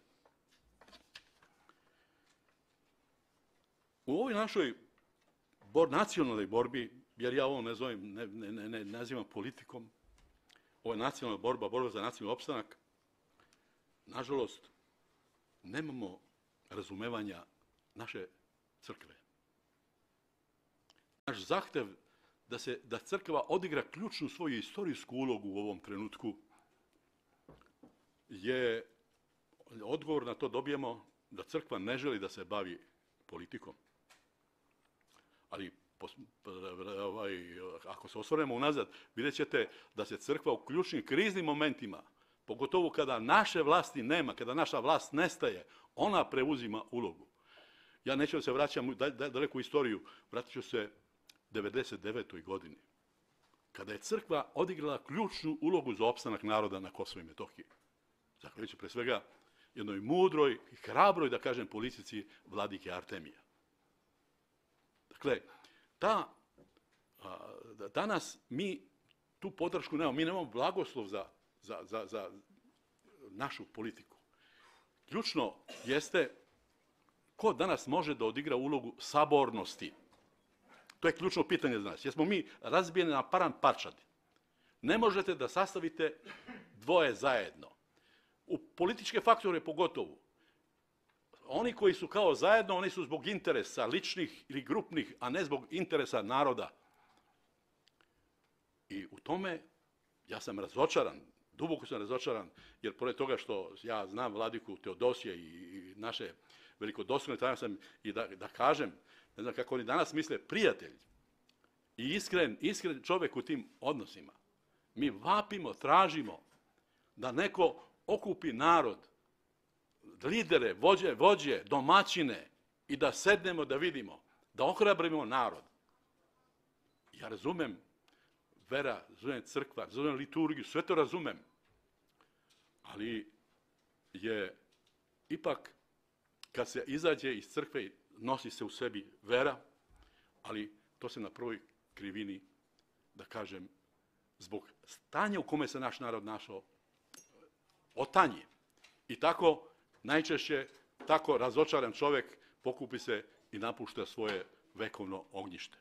U ovoj našoj bor, nacionalnoj borbi, jer ja ovo ne, zovem, ne, ne, ne, ne nazivam politikom, ovo je nacionalna borba, borba za nacionalni opstanak, nažalost, nemamo razumevanja naše crkve. Naš zahtev da, se, da crkva odigra ključnu svoju istorijsku ulogu u ovom trenutku je, odgovor na to dobijemo da crkva ne želi da se bavi politikom. Ali ovaj, ako se osvrnemo unazad, vidjet ćete da se crkva u ključnim kriznim momentima, pogotovo kada naše vlasti nema, kada naša vlast nestaje, ona preuzima ulogu. Ja neću da se vraćam daleko u istoriju, vratit ću se devedeset devetoj godini, kada je crkva odigrala ključnu ulogu za opstanak naroda na Kosovu i Metohiji. Zahvaljujući pre svega jednoj mudroj i hrabroj, da kažem, politici vladike Artemija. Dakle, ta, a, danas mi tu podršku nemamo, mi nemamo blagoslov za, za, za, za našu politiku. Ključno jeste ko danas može da odigra ulogu sabornosti. To je ključno pitanje za nas. Jesmo mi razbijeni na paran parčad. Ne možete da sastavite dvoje zajedno. U političke faktore pogotovo. Oni koji su kao zajedno, oni su zbog interesa ličnih ili grupnih, a ne zbog interesa naroda. I u tome ja sam razočaran, duboko sam razočaran, jer pored toga što ja znam vladiku Teodosije i naše velikodostojne, tajne sam i da, da kažem, ne znam kako oni danas misle, prijatelj i iskren, iskren čovjek u tim odnosima. Mi vapimo, tražimo da neko okupi narod, lidere, vođe, vođe, domaćine i da sednemo da vidimo, da ohrabrimo narod. Ja razumem vera, razumem crkva, razumem liturgiju, sve to razumem, ali je ipak kad se izađe iz crkve nosi se u sebi vera, ali to se na prvoj krivini, da kažem, zbog stanja u kome se naš narod našao, otanje. I tako, najčešće, tako razočaran čovjek pokupi se i napušta svoje vekovno ognjište.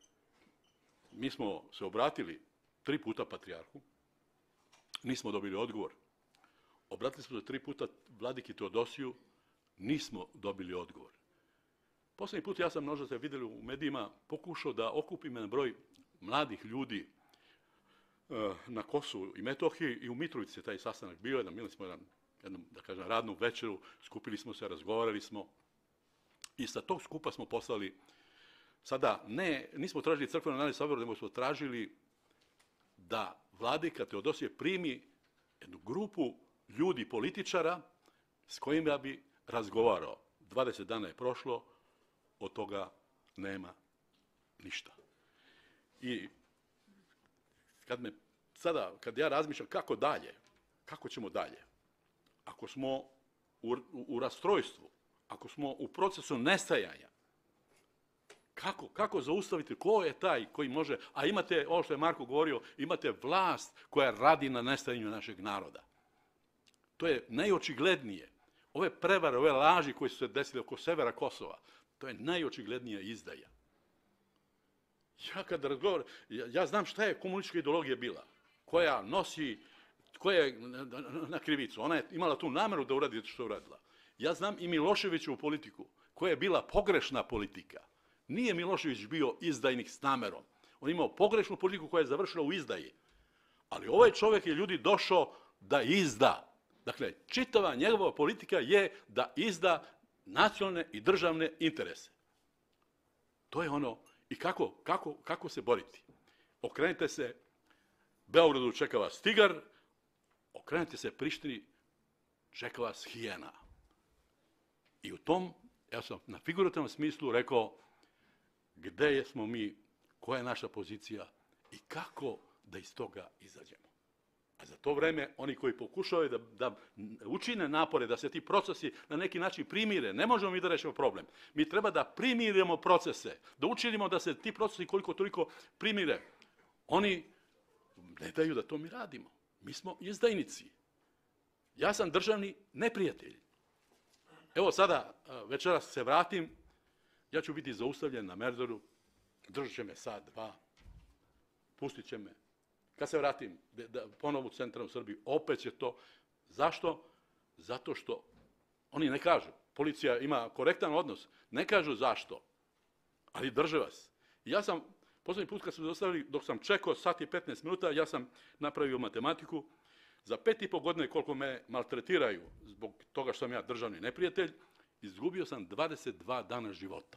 Mi smo se obratili tri puta patrijarhu, nismo dobili odgovor. Obratili smo se tri puta vladiki Teodosiju, nismo dobili odgovor. Poslednji put ja sam, možda ste vidjeli u medijima, pokušao da okupim jedan broj mladih ljudi na Kosovu i Metohiji i u Mitrovici je taj sastanak bio, jedan, imali smo jedan, jednu, da kažem, radnu večeru, skupili smo se, razgovarali smo i sa tog skupa smo poslali, sada ne, nismo tražili crkveno narodni sabor, nego smo tražili da vladika Teodosije primi jednu grupu ljudi, političara, s kojima bi razgovarao. dvadeset dana je prošlo, od toga nema ništa. I kad me sada, kad ja razmišljam kako dalje, kako ćemo dalje, ako smo u, u, u rastrojstvu, ako smo u procesu nestajanja, kako, kako zaustaviti, ko je taj koji može, a imate, ovo što je Marko govorio, imate vlast koja radi na nestajanju našeg naroda. To je najočiglednije. Ove prevare, ove laži koje su se desile oko severa Kosova, to je najočiglednija izdaja. Ja kad razgovaram, ja, ja znam šta je komunistička ideologija bila, koja nosi, koja je na, na krivicu. Ona je imala tu nameru da uradi što je uradila. Ja znam i Miloševićevu politiku, koja je bila pogrešna politika. Nije Milošević bio izdajnik s namerom. On je imao pogrešnu politiku koja je završila u izdaji. Ali ovaj čovjek je ljudi došao da izda. Dakle, čitava njegova politika je da izda nacionalne i državne interese. To je ono, i kako, kako, kako se boriti. Okrenite se, Beogradu čeka vas tigar, okrenite se Prištini, čeka vas hijena. I u tom, ja sam na figurativnom smislu rekao, gde smo mi koja je naša pozicija i kako da iz toga izađemo. A za to vreme, oni koji pokušavaju da, da učine napore, da se ti procesi na neki način primire, ne možemo mi da rešimo problem. Mi treba da primirimo procese, da učinimo da se ti procesi koliko toliko primire. Oni ne daju da to mi radimo. Mi smo izdajnici. Ja sam državni neprijatelj. Evo sada, večeras se vratim, ja ću biti zaustavljen na Merzoru, držat će me sat, dva, pustit će me. Kad se vratim da, ponovo u centralnu Srbiju, opet će to. Zašto? Zato što oni ne kažu. Policija ima korektan odnos. Ne kažu zašto, ali drže vas. Ja sam, poslednji put kad su dostavili, dok sam čekao sat i petnaest minuta, ja sam napravio matematiku. Za pet i po godine koliko me maltretiraju zbog toga što sam ja državni neprijatelj, izgubio sam dvadeset dva dana života.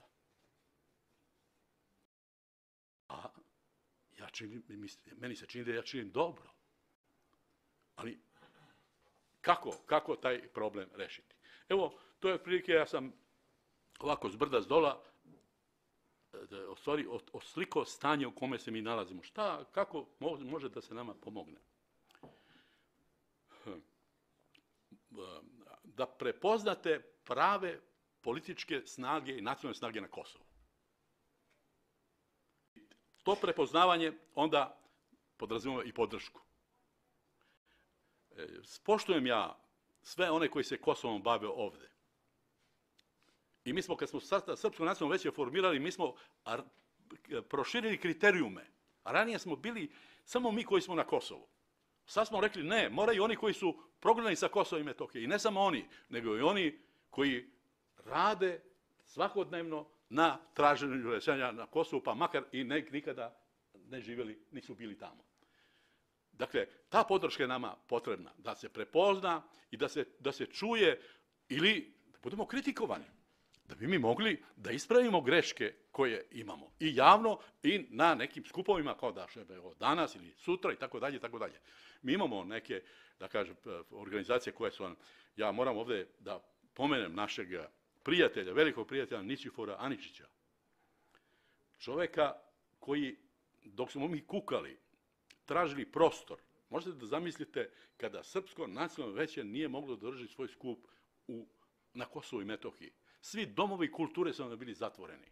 A ja činim, meni se čini da ja činim dobro. Ali kako, kako taj problem rešiti? Evo, to je otprilike, ja sam ovako s brda s dola, u stvari oslikao stanje u kome se mi nalazimo. Šta, kako može da se nama pomogne? Da prepoznate prave političke snage i nacionalne snage na Kosovu. To prepoznavanje onda podrazumeva i podršku. Poštujem ja sve one koji se Kosovom bave ovde. I mi smo, kad smo Srpsko nacionalno veće formirali, mi smo proširili kriterijume. A ranije smo bili samo mi koji smo na Kosovu. Sad smo rekli ne, moraju oni koji su prognani sa Kosova i Metohije. I ne samo oni, nego i oni koji rade svakodnevno na traženju rešenja na Kosovu, pa makar i ne, nikada ne živjeli, nisu bili tamo. Dakle, ta podrška je nama potrebna, da se prepozna i da se, da se čuje ili da budemo kritikovani, da bi mi mogli da ispravimo greške koje imamo. I javno i na nekim skupovima kao da šebe danas ili sutra i tako dalje i tako dalje. Mi imamo neke, da kažem, organizacije koje su, ja moram ovde da pomenem našeg prijatelja, velikog prijatelja Ničifora Aničića. Čoveka koji, dok smo mi kukali, tražili prostor, možete da zamislite kada Srpsko nacionalno veće nije moglo da drži svoj skup u, na Kosovu i Metohiji. Svi domovi kulture su onda bili zatvoreni.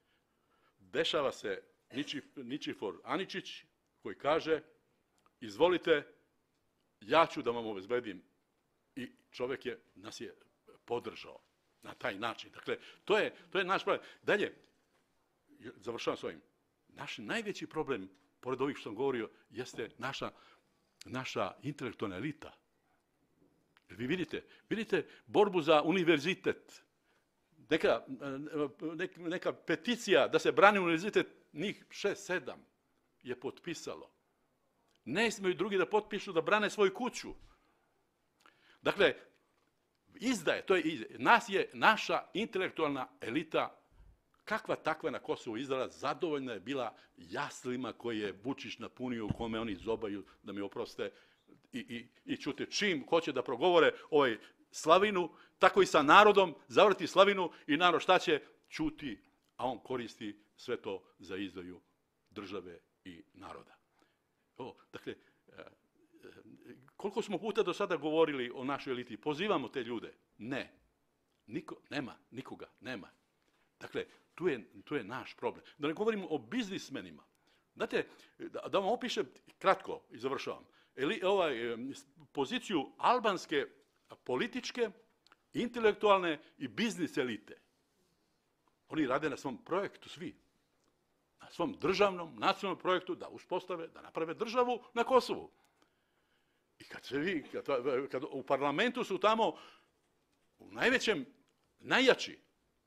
Dešava se Ničif, Ničifor Aničić koji kaže izvolite, ja ću da vam obezbedim. I čovjek je, nas je podržao na taj način. Dakle, to je, to je naš problem. Dalje, završavam s ovim. Naš najveći problem, pored ovih što sam govorio, jeste naša, naša intelektualna elita. Vi vidite, vidite borbu za univerzitet. Neka, neka, neka peticija da se brani univerzitet, njih šest, sedam je potpisalo. Ne smeju drugi da potpišu da brane svoju kuću. Dakle, izdaje, to je izdaje. Nas je naša intelektualna elita, kakva takva na Kosovu izdala, zadovoljna je bila jaslima koje je Vučić napunio, u kome oni zobaju, da mi oproste, i, i, i čute čim hoće da progovore ovaj slavinu, tako i sa narodom, zavrti slavinu i narod šta će? Čuti, a on koristi sve to za izdaju države i naroda. O, dakle, koliko smo puta do sada govorili o našoj eliti, pozivamo te ljude? Ne. Niko, nema, nikoga, nema. Dakle, tu je, tu je naš problem. Da ne govorimo o biznismenima. Znate, da, da vam opišem kratko i završavam. Eli, ovaj, poziciju albanske političke, intelektualne i biznis elite. Oni rade na svom projektu, svi. Na svom državnom, nacionalnom projektu da uspostave, da naprave državu na Kosovu. I kad se vi, kad, kad u parlamentu su tamo u najvećem, najjači,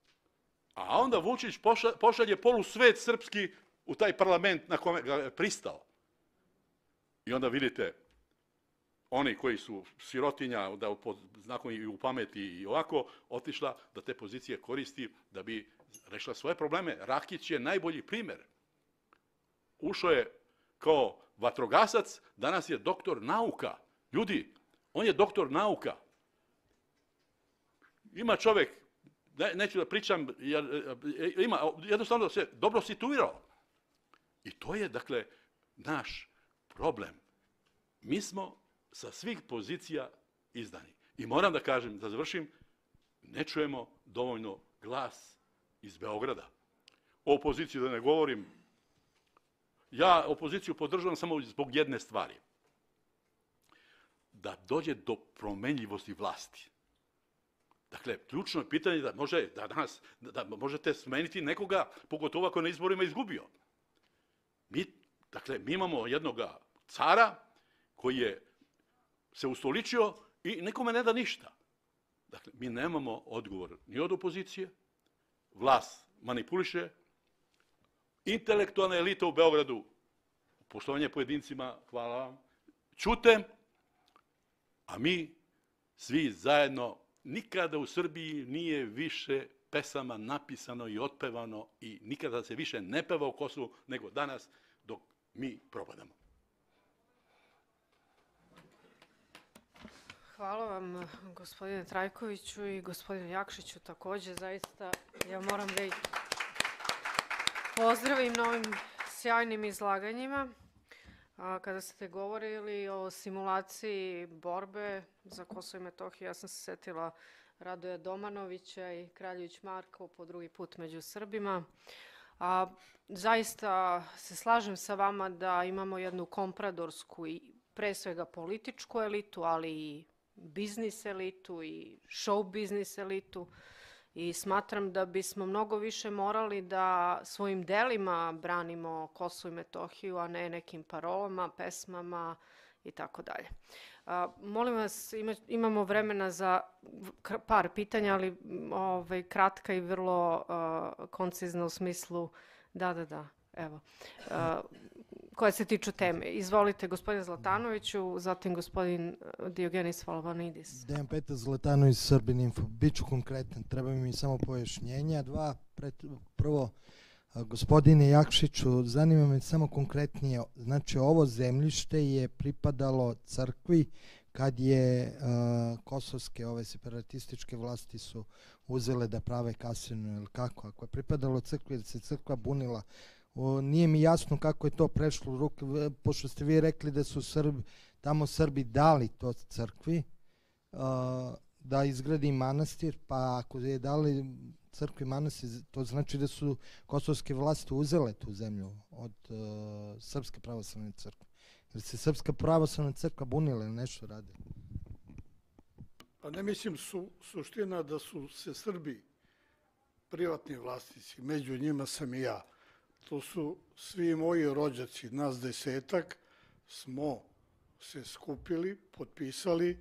a onda Vučić pošalje polusvet srpski u taj parlament na kome ga je pristao. I onda vidite, oni koji su sirotinja, da pod znakom i u pameti i ovako, otišla da te pozicije koristi da bi rešila svoje probleme. Rakić je najbolji primer. Ušao je kao vatrogasac, danas je doktor nauka. Ljudi, on je doktor nauka. Ima čovjek, ne, neću da pričam, jer ima, jednostavno se dobro situirao. I to je, dakle, naš problem. Mi smo sa svih pozicija izdani. I moram da kažem, da završim, ne čujemo dovoljno glas iz Beograda. O opoziciji da ne govorim, ja opoziciju podržavam samo zbog jedne stvari. Da dođe do promenljivosti vlasti. Dakle, ključno je pitanje da, može, da, danas, da možete smeniti nekoga, pogotovo ako na izborima izgubio. Mi, dakle, mi imamo jednog cara koji je se ustoličio i nikome ne da ništa. Dakle, mi nemamo odgovor ni od opozicije, vlast manipuliše, intelektualna elita u Beogradu, poštovanje pojedincima, hvala vam, ćute, a mi svi zajedno, nikada u Srbiji nije više pesama napisano i otpevano i nikada se više ne peva o Kosovu nego danas dok mi propadamo. Hvala vam, gospodine Trajkoviću i gospodine Jakšiću takođe. Zaista, ja moram da ih pozdravim na ovim sjajnim izlaganjima. Kada ste govorili o simulaciji borbe za Kosovo i Metohiju, ja sam se setila Radoja Domanovića i Kraljević Marko po drugi put među Srbima. A, zaista se slažem sa vama da imamo jednu kompradorsku i pre svega političku elitu, ali i biznis elitu i show biznis elitu. I smatram da bismo mnogo više morali da svojim delima branimo Kosovo i Metohiju, a ne nekim parolama, pesmama i tako dalje. Molim vas, ima, imamo vremena za par pitanja, ali ovaj, kratka i vrlo uh, koncizna u smislu, da, da, da, evo, uh, koje se tiču teme. Izvolite, gospodin Zlatanoviću, zatim gospodin Diogenis Valvanidis. Dejan Petar Zlatanović, Srbin Info. Biću konkretan, treba mi samo pojašnjenja. Dva, pret, prvo, gospodine Jakšiću, zanima me samo konkretnije, znači ovo zemljište je pripadalo crkvi kad je uh, kosovske ove separatističke vlasti su uzele da prave kasinu ili kako, ako je pripadalo crkvi jer se crkva bunila. O, nije mi jasno kako je to prešlo u ruke, pošto ste vi rekli da su Srbi, tamo Srbi dali to crkvi uh, da izgradi manastir, pa ako je dali crkvi manastir, to znači da su kosovske vlasti uzele tu zemlju od uh, Srpske pravoslavne crkve. Jer se Srpska pravoslavna crkva bunila ili nešto radi? Pa ne mislim su, suština da su se Srbi privatni vlasnici, među njima sam i ja. To su svi moji rođaci, nas desetak, smo se skupili, potpisali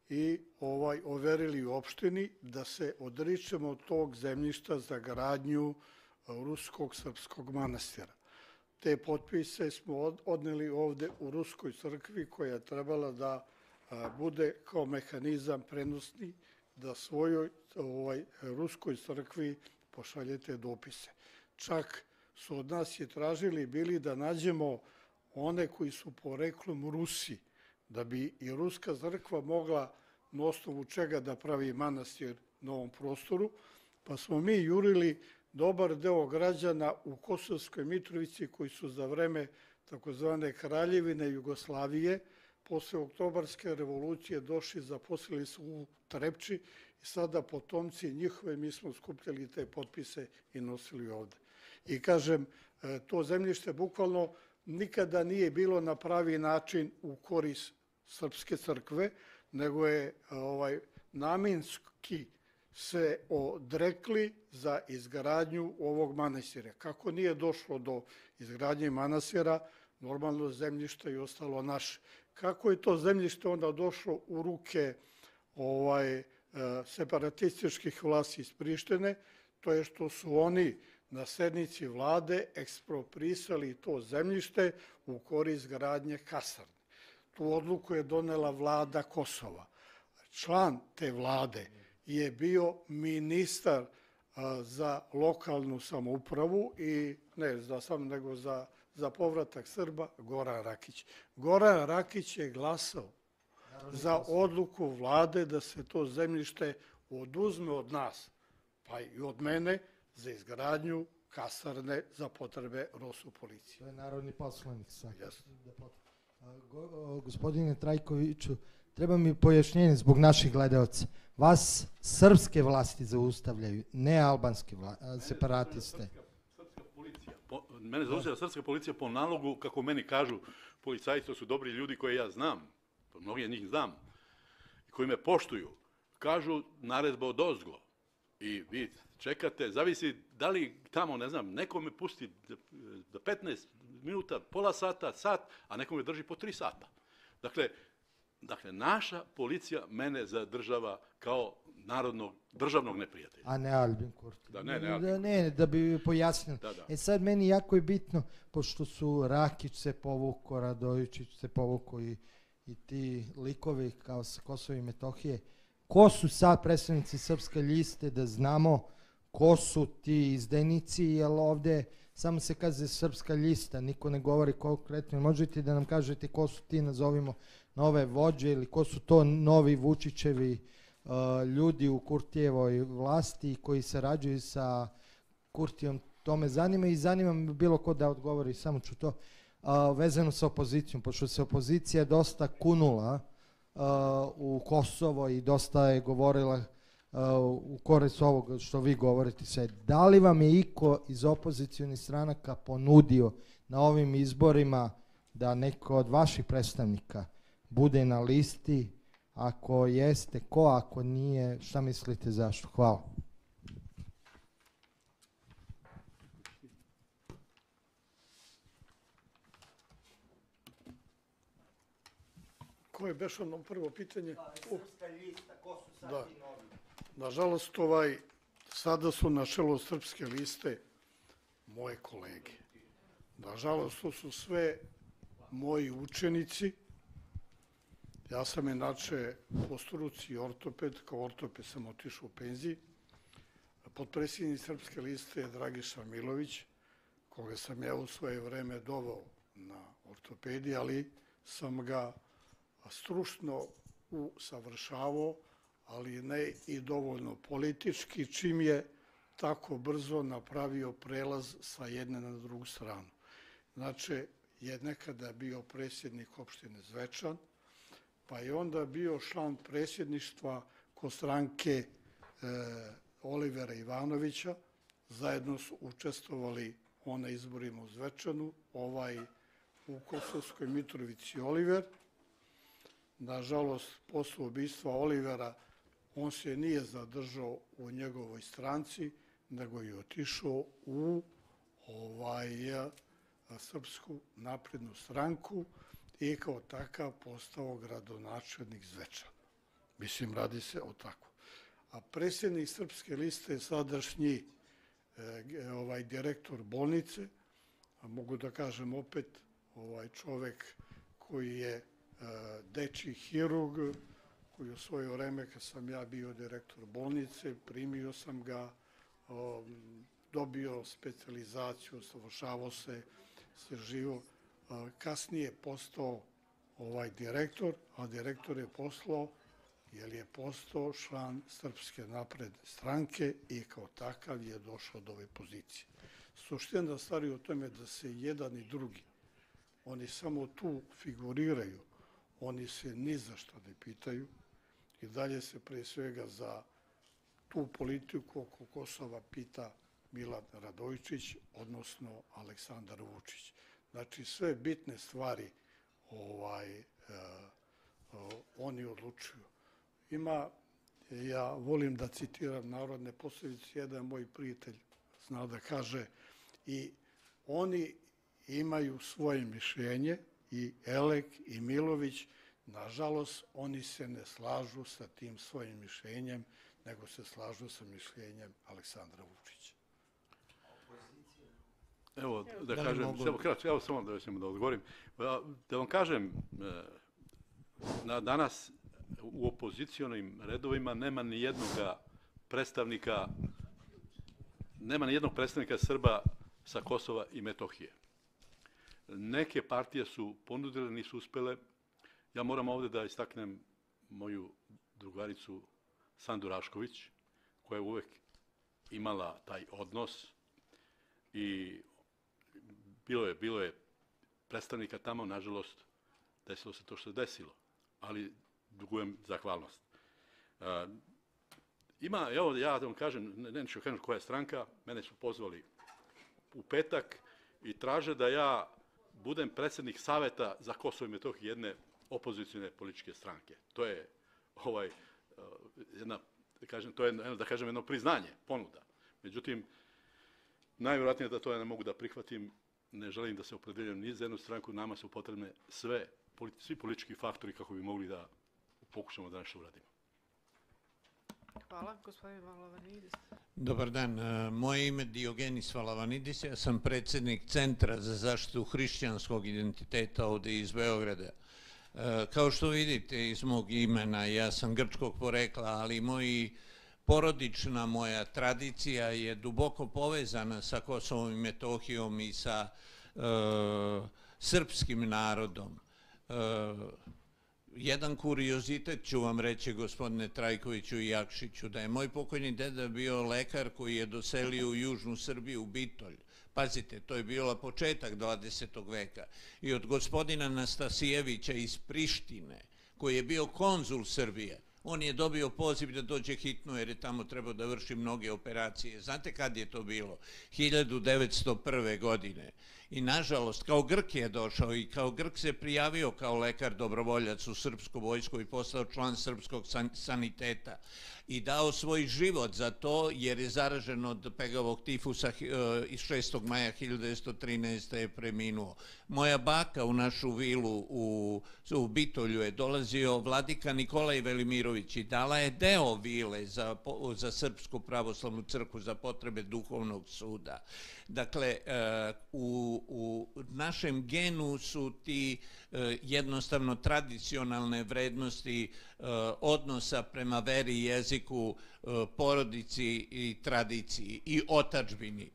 i ovaj overili u opštini da se odričemo tog zemljišta za gradnju ruskog srpskog manastira. Te potpise smo odneli ovde u Ruskoj crkvi koja je trebala da a, bude kao mehanizam prenosni da svojoj ovaj, Ruskoj crkvi pošaljete dopise. Čak su od nas je tražili bili da nađemo one koji su poreklom Rusi, da bi i Ruska crkva mogla na osnovu čega da pravi manastir na ovom prostoru, pa smo mi jurili dobar deo građana u Kosovskoj Mitrovici koji su za vreme takozvane Kraljevine Jugoslavije posle Oktobarske revolucije došli, zaposlili su u Trepči i sada potomci njihove mi smo skupljali te potpise i nosili ovde. I kažem, to zemljište bukvalno nikada nije bilo na pravi način u korist Srpske crkve, nego je ovaj, namenski se odrekli za izgradnju ovog manastira. Kako nije došlo do izgradnje manastira, normalno zemljište je ostalo naše. Kako je to zemljište onda došlo u ruke ovaj, separatističkih vlasti iz Prištine, to je što su oni na sednici vlade eksproprisali to zemljište u korist gradnje kasarne. Tu odluku je donela vlada Kosova. Član te vlade je bio ministar a, za lokalnu samoupravu i ne za sam nego za, za povratak Srba Goran Rakić. Goran Rakić je glasao za odluku vlade da se to zemljište oduzme od nas, pa i od mene, za izgradnju kasarne za potrebe ROSU policije. To je narodni poslanik sad. Jeste. Go, gospodine Trajkoviću, treba mi pojašnjenje zbog naših gledalca. Vas srpske vlasti zaustavljaju, ne albanske vla, separatiste. Srpska, srpska policija. Po, mene zaustavlja srpska policija po nalogu, kako meni kažu policajci, to su dobri ljudi koje ja znam, mnogi njih znam, koji me poštuju. Kažu naredba od ozgo. I vi čekate, zavisi da li tamo, ne znam, neko me pusti za petnaest minuta, pola sata, sat, a neko me drži po tri sata. Dakle, dakle, naša policija mene zadržava kao narodnog, državnog neprijatelja. A ne Albin Kurti. Da, ne, ne, Albin. Da, ne, da bi pojasnili. Da, da. E sad meni jako je bitno, pošto su Rakić se povukao, Radojičić se povukao i, i ti likovi kao sa Kosova i Metohije, ko su sad predstavnici Srpske liste, da znamo ko su ti izdajnici, jer ovde samo se kaže Srpska lista, niko ne govori konkretno. Možete da nam kažete ko su ti, nazovimo, nove vođe ili ko su to novi Vučićevi uh, ljudi u Kurtijevoj vlasti koji sarađuju sa Kurtijom, to me zanima i zanima me bilo ko da odgovori, samo ću to, uh, vezano sa opozicijom, pošto se opozicija dosta kunula uh, u Kosovo i dosta je govorila uh, u korist ovoga što vi govorite sve. Da li vam je iko iz opozicijonih stranaka ponudio na ovim izborima da neko od vaših predstavnika bude na listi? Ako jeste, ko? Ako nije, šta mislite zašto? Hvala. Koje je beš ono prvo pitanje? Srpska lista, ko su sad ti novi? Nažalost, ovaj, sada su na čelu Srpske liste moje kolege. Nažalost, to su sve moji učenici. Ja sam inače po struci ortoped, kao ortoped sam otišao u penziji. Potpredsjednik Srpske liste je Dragiša Milović, koga sam ja u svoje vreme doveo na ortopediji, ali sam ga stručno usavršavao, ali ne i dovoljno politički, čim je tako brzo napravio prelaz sa jedne na drugu stranu. Znači, je nekada bio predsjednik opštine Zvečan, pa je onda bio član predsjedništva kod stranke e, Olivera Ivanovića. Zajedno su učestvovali on na izborima u Zvečanu, ovaj u Kosovskoj Mitrovici Oliver. Nažalost, posle ubistva Olivera, on se nije zadržao u njegovoj stranci, nego je otišao u ovaj, Srpsku naprednu stranku i kao takav postao gradonačelnik Zvečana. Mislim, radi se o tako. A predsjednik Srpske liste je sadašnji e, ovaj, direktor bolnice, a mogu da kažem opet, ovaj čovek koji je e, dečji hirurg, koji u svoje vreme, kad sam ja bio direktor bolnice, primio sam ga, o, dobio specijalizaciju, savršavao se, se živo. Kasnije postao ovaj direktor, a direktor je poslao jer je postao član Srpske napredne stranke i kao takav je došao do ove pozicije. Suština stvari u tome da se jedan i drugi, oni samo tu figuriraju, oni se ni za što ne pitaju i dalje se pre svega za tu politiku oko Kosova pita Milan Radojičić, odnosno Aleksandar Vučić. Znači, sve bitne stvari ovaj, e, o, oni odlučuju. Ima, ja volim da citiram narodne poslovice, jedan moj prijatelj zna da kaže, i oni imaju svoje mišljenje, i Elek i Milović, nažalost, oni se ne slažu sa tim svojim mišljenjem, nego se slažu sa mišljenjem Aleksandra Vučića. Evo, da kažem, samo kratko, evo samo da ćemo da odgovorim. Da vam kažem, na danas u opozicijonim redovima nema ni jednog predstavnika, nema ni jednog predstavnika Srba sa Kosova i Metohije. Neke partije su ponudile, nisu uspele. Ja moram ovde da istaknem moju drugaricu Sandu Rašković, koja je uvek imala taj odnos. i bilo je, bilo je predstavnika tamo, nažalost, desilo se to što je desilo, ali dugujem zahvalnost. Ima, evo ja da vam kažem, ne ću kažem koja je stranka, mene su pozvali u petak i traže da ja budem predsjednik saveta za Kosovo i Metohiju jedne opozicijne političke stranke. To je ovaj jedna, da kažem, to je da kažem jedno priznanje, ponuda. Međutim, najvjerojatnije da to ja ne mogu da prihvatim, ne želim da se opredeljujem ni za jednu stranku, nama su potrebne sve, svi politički faktori kako bi mogli da pokušamo da nešto uradimo. Hvala, gospodin Valavanidis. Dobar dan, moje ime je Diogenis Valavanidis, ja sam predsjednik Centra za zaštitu hrišćanskog identiteta ovdje iz Beograda. Kao što vidite iz mog imena, ja sam grčkog porekla, ali moji porodična moja tradicija je duboko povezana sa Kosovom i Metohijom i sa e, srpskim narodom. E, jedan kuriozitet ću vam reći, gospodine Trajkoviću i Jakšiću, da je moj pokojni deda bio lekar koji je doselio u južnu Srbiju, u Bitolj. Pazite, to je bilo početak dvadesetog veka. I od gospodina Nastasijevića iz Prištine, koji je bio konzul Srbije, on je dobio poziv da dođe hitno jer je tamo trebao da vrši mnoge operacije. Znate kad je to bilo? hiljadu devetsto prve. godine. I nažalost, kao Grk je došao i kao Grk se prijavio kao lekar dobrovoljac u srpsku vojsku i postao član srpskog san saniteta i dao svoj život za to jer je zaražen od pegavog tifusa iz šestog maja hiljadu devetsto trinaeste. je preminuo. Moja baka u našu vilu u, u Bitolju je dolazio vladika Nikolaj Velimirović i dala je deo vile za, za Srpsku pravoslavnu crkvu za potrebe duhovnog suda. Dakle, u, u našem genu su ti jednostavno tradicionalne vrednosti odnosa prema veri i jeziku, porodici i tradiciji i otadžbini.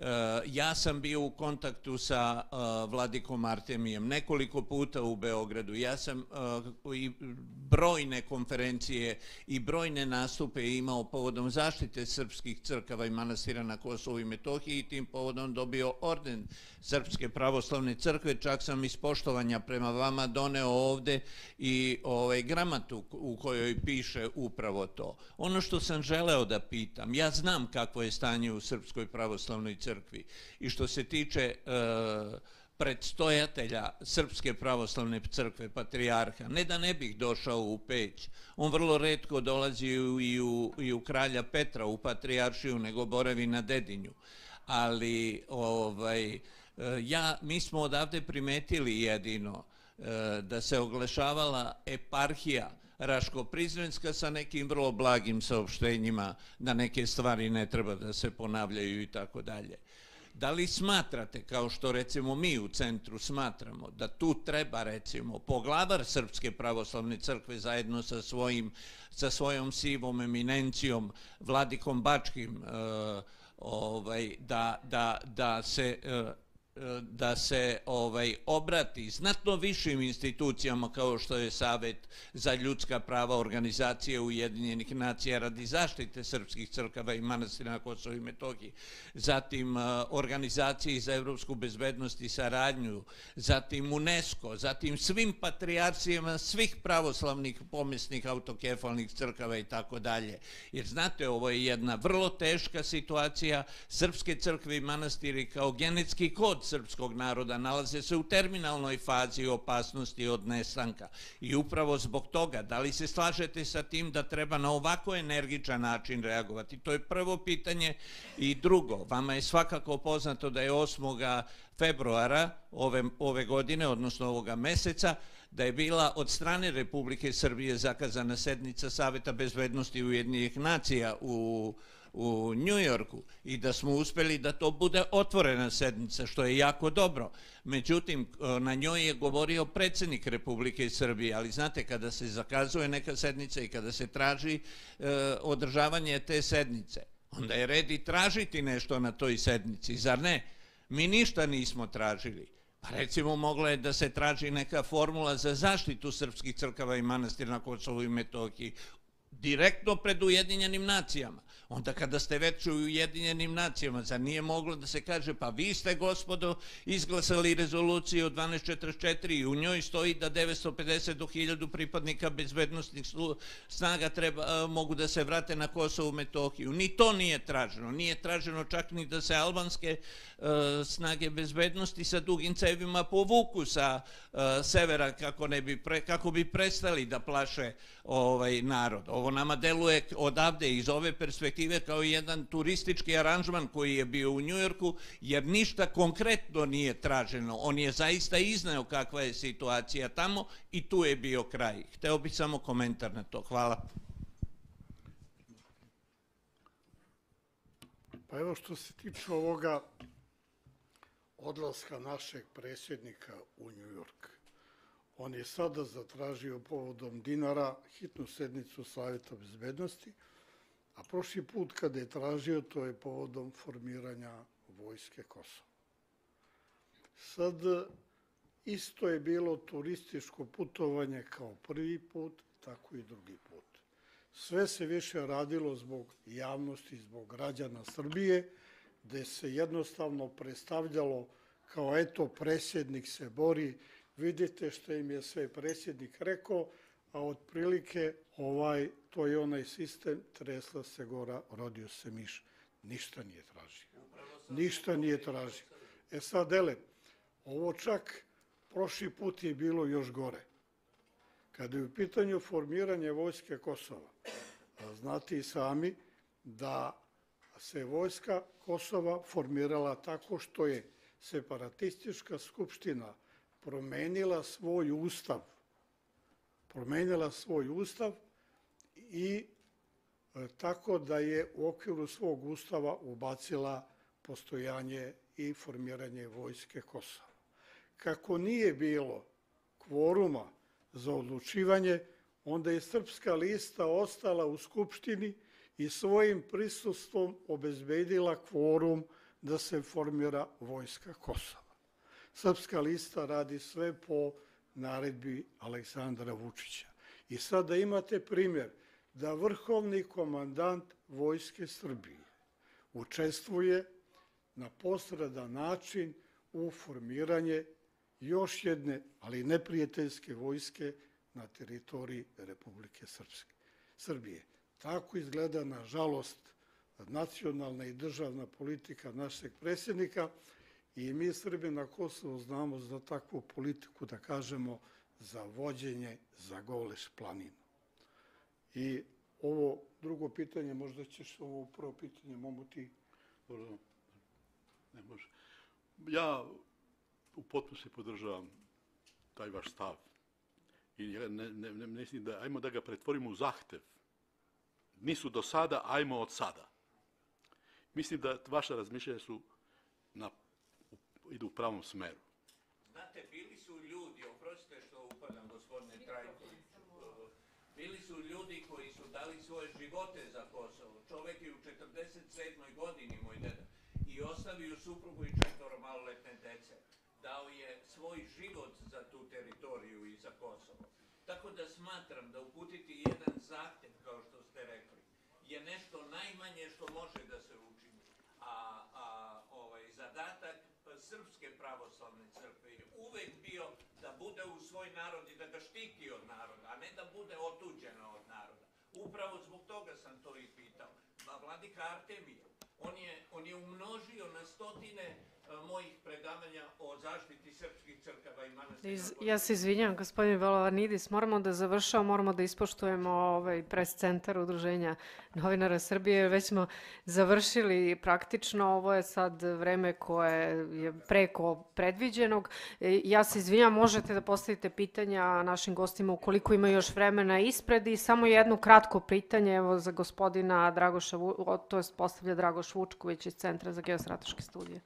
Ja sam bio u kontaktu sa vladikom Artemijem nekoliko puta u Beogradu. Ja sam i brojne konferencije i brojne nastupe imao povodom zaštite srpskih crkava i manastira na Kosovu i Metohiji i tim povodom dobio orden Srpske pravoslavne crkve. Čak sam iz poštovanja prema vama doneo ovde i ovaj, gramatu u kojoj piše upravo to. Ono što sam želeo da pitam, ja znam kakvo je stanje u Srpskoj pravoslavnoj crkvi i što se tiče uh, predstojatelja Srpske pravoslavne crkve, patrijarha, ne da ne bih došao u Peć, on vrlo retko dolazi i u, i u Kralja Petra, u patrijaršiju, nego boravi na Dedinju. Ali ovaj, ja, mi smo odavde primetili jedino da se oglašavala eparhija Raško-Prizrenska sa nekim vrlo blagim saopštenjima da neke stvari ne treba da se ponavljaju i tako dalje. Da li smatrate, kao što recimo mi u centru smatramo, da tu treba recimo poglavar Srpske pravoslavne crkve zajedno sa, svojim, sa svojom sivom eminencijom, vladikom Bačkim, uh, ovaj, da, da, da se... Uh, da se ovaj, obrati znatno višim institucijama kao što je Savet za ljudska prava Organizacije Ujedinjenih nacija radi zaštite srpskih crkava i manastira na Kosovu i Metohiji, zatim uh, Organizaciji za evropsku bezbednost i saradnju, zatim UNESCO, zatim svim patrijarcijama svih pravoslavnih pomesnih autokefalnih crkava i tako dalje. Jer znate, ovo je jedna vrlo teška situacija. Srpske crkve i manastiri kao genetski kod srpskog naroda nalaze se u terminalnoj fazi opasnosti od nestanka. I upravo zbog toga, da li se slažete sa tim da treba na ovako energičan način reagovati? To je prvo pitanje. I drugo, vama je svakako poznato da je osmog februara ove, ove godine, odnosno ovoga meseca, da je bila od strane Republike Srbije zakazana sednica Saveta bezbednosti Ujedinjenih nacija u u Njujorku i da smo uspeli da to bude otvorena sednica, što je jako dobro. Međutim, na njoj je govorio predsjednik Republike Srbije, ali znate, kada se zakazuje neka sednica i kada se traži e, održavanje te sednice, onda je red i tražiti nešto na toj sednici, zar ne? Mi ništa nismo tražili. Pa recimo mogla je da se traži neka formula za zaštitu srpskih crkava i manastira na Kosovu i Metohiji direktno pred Ujedinjenim nacijama. Onda kada ste već u Ujedinjenim nacijama, zar nije moglo da se kaže, pa vi ste, gospodo, izglasali rezoluciju od dvanaest četrdeset četiri i u njoj stoji da devetsto pedeset do hiljadu pripadnika bezbednostnih snaga treba, mogu da se vrate na Kosovo i Metohiju. Ni to nije traženo. Nije traženo čak ni da se albanske uh, snage bezbednosti sa dugim cevima povuku sa uh, severa kako, ne bi pre, kako bi prestali da plaše ovaj narod. Ovo nama deluje odavde iz ove perspektive kao jedan turistički aranžman koji je bio u Njujorku, jer ništa konkretno nije traženo. On je zaista izneo kakva je situacija tamo i tu je bio kraj. Hteo bih samo komentar na to. Hvala. Pa evo što se tiče ovoga odlaska našeg predsjednika u Njujork. On je sada zatražio povodom dinara hitnu sednicu Savjeta bezbednosti, a prošli put kada je tražio, to je povodom formiranja vojske Kosova. Sad, isto je bilo turističko putovanje kao prvi put, tako i drugi put. Sve se više radilo zbog javnosti, zbog građana Srbije, gde se jednostavno predstavljalo kao eto, predsjednik se bori, vidite što im je sve predsjednik rekao, a otprilike ovaj, to je onaj sistem, tresla se gora, rodio se miš. Ništa nije tražio. Ništa nije tražio. E sad, ele, ovo čak prošli put je bilo još gore. Kada je u pitanju formiranje vojske Kosova, znate i sami da se vojska Kosova formirala tako što je separatistička skupština promenila svoj ustav, promenila svoj ustav i e, tako da je u okviru svog ustava ubacila postojanje i formiranje vojske Kosova. Kako nije bilo kvoruma za odlučivanje, onda je Srpska lista ostala u Skupštini i svojim prisustvom obezbedila kvorum da se formira vojska Kosova. Srpska lista radi sve po naredbi Aleksandra Vučića. I sada imate primjer da vrhovni komandant Vojske Srbije učestvuje na posredan način u formiranje još jedne, ali neprijateljske vojske na teritoriji Republike Srpske. Srbije. Tako izgleda, nažalost, nacionalna i državna politika našeg predsjednika i mi Srbi na Kosovu znamo za takvu politiku, da kažemo, za vođenje za Goleš planinu. I ovo drugo pitanje, možda ćeš ovo prvo pitanje, mogu ti... Ne može. Ja u potpunosti podržavam taj vaš stav. I ne, ne, ne, ne mislim da, ajmo da ga pretvorimo u zahtev. Nisu do sada, ajmo od sada. Mislim da vaša razmišljanja su na, idu u pravom smeru. Znate, bili su ljudi, oprostite što upadam, gospodine Trajković, bili su ljudi koji su dali svoje živote za Kosovo. Čovek je u četrdeset sedmoj godini, moj deda, i ostavio suprugu i četvoro maloletne dece. Dao je svoj život za tu teritoriju i za Kosovo. Tako da smatram da uputiti jedan zahtev, kao što ste rekli, je nešto najmanje što može da se učini. A, a ovaj zadatak Srpske pravoslavne crkve je uvek bio da bude u svoj narod i da ga štiti od naroda, a ne da bude otuđena od naroda. Upravo zbog toga sam to i pitao. Pa vladika Artemije, on je, on je umnožio na stotine mojih predavanja o zaštiti srpskih crkava i manastira. Iz, ja se izvinjam, gospodin Velovanidis, moramo da završamo, moramo da ispoštujemo ovaj pres centar Udruženja novinara Srbije. Već smo završili praktično, ovo je sad vreme koje je preko predviđenog. Ja se izvinjam, možete da postavite pitanja našim gostima ukoliko ima još vremena ispred i samo jedno kratko pitanje evo za gospodina Dragoša, to je postavlja Dragoš Vučković iz Centra za geostrateške studije.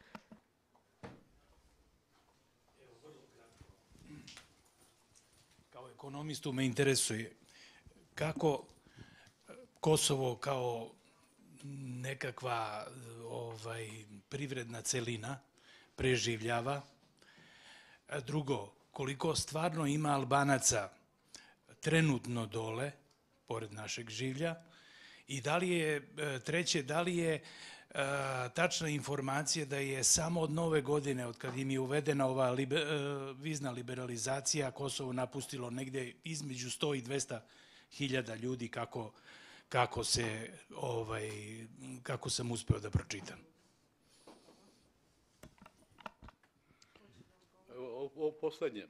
Ekonomistu me interesuje kako Kosovo kao nekakva ovaj, privredna celina preživljava. A drugo, koliko stvarno ima Albanaca trenutno dole pored našeg življa? I da li je, treće, da li je tačna informacija da je samo od nove godine, od kad im je uvedena ova vizna liberalizacija, Kosovo napustilo negde između sto i dvesta hiljada ljudi, kako, kako, se, ovaj, kako sam uspeo da pročitam? Ovo poslednje.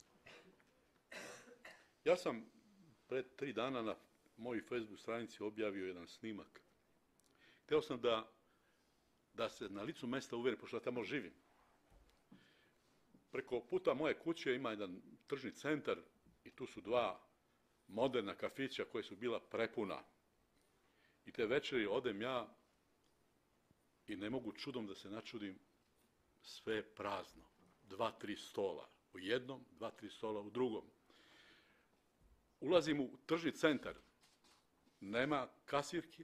Ja sam pred tri dana na mojoj Facebook stranici objavio jedan snimak. Hteo sam da, da se na licu mesta uveri, pošto ja tamo živim. Preko puta moje kuće ima jedan tržni centar i tu su dva moderna kafića koja su bila prepuna. I te večeri odem ja i ne mogu čudom da se načudim, sve je prazno. Dva, tri stola u jednom, dva, tri stola u drugom. Ulazim u tržni centar, nema kasirki,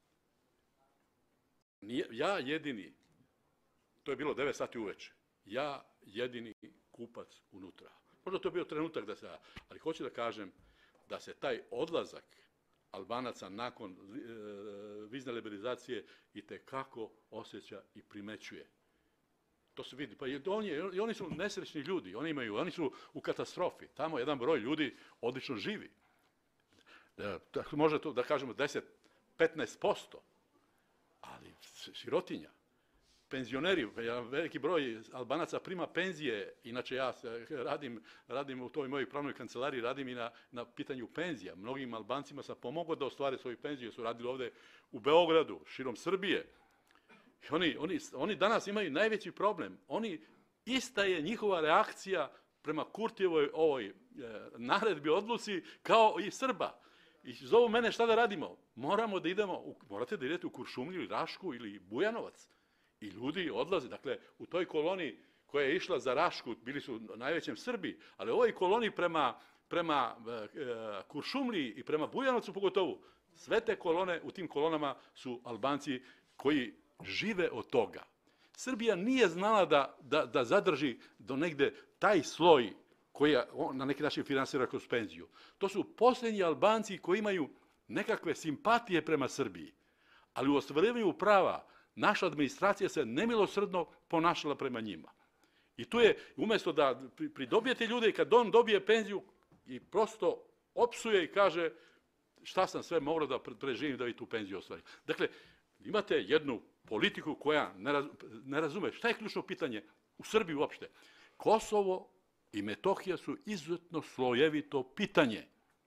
nije, ja jedini, to je bilo devet sati uveče, ja jedini kupac unutra. Možda to je bio trenutak da se, ali hoću da kažem da se taj odlazak Albanaca nakon e, vizne liberalizacije i tekako osjeća i primećuje. To se vidi. Pa i, on je, i oni su nesrećni ljudi, oni, imaju, oni su u katastrofi. Tamo jedan broj ljudi odlično živi. Da, može to da kažemo deset do petnaest posto, ali sirotinja. Penzioneri, veliki broj Albanaca prima penzije, inače ja radim, radim u toj mojoj pravnoj kancelariji, radim i na, na pitanju penzija. Mnogim Albancima sam pomogao da ostvare svoju penziju, su radili ovde u Beogradu, širom Srbije. Oni, oni, oni danas imaju najveći problem. Oni, ista je njihova reakcija prema Kurtijevoj ovoj e, naredbi, odluci, kao i Srba. I zovu mene šta da radimo. Moramo da idemo, u, morate da idete u Kuršumliju ili Rašku ili Bujanovac. I ljudi odlaze. Dakle, u toj koloni koja je išla za Rašku, bili su najvećem Srbi, ali u ovoj koloni prema, prema e, Kuršumliji i prema Bujanovcu pogotovo, sve te kolone, u tim kolonama su Albanci koji žive od toga. Srbija nije znala da, da, da zadrži do negde taj sloj koji on na neki način finansira kroz penziju. To su posljednji Albanci koji imaju nekakve simpatije prema Srbiji, ali u ostvarivanju prava naša administracija se nemilosrdno ponašala prema njima. I tu je, umjesto da pridobijete ljude i kad on dobije penziju i prosto opsuje i kaže šta sam sve morao da preživim da vi tu penziju ostvarite. Dakle, imate jednu politiku koja ne, raz, ne razume. Šta je ključno pitanje u Srbiji uopšte? Kosovo i Metohija su izuzetno slojevito pitanje.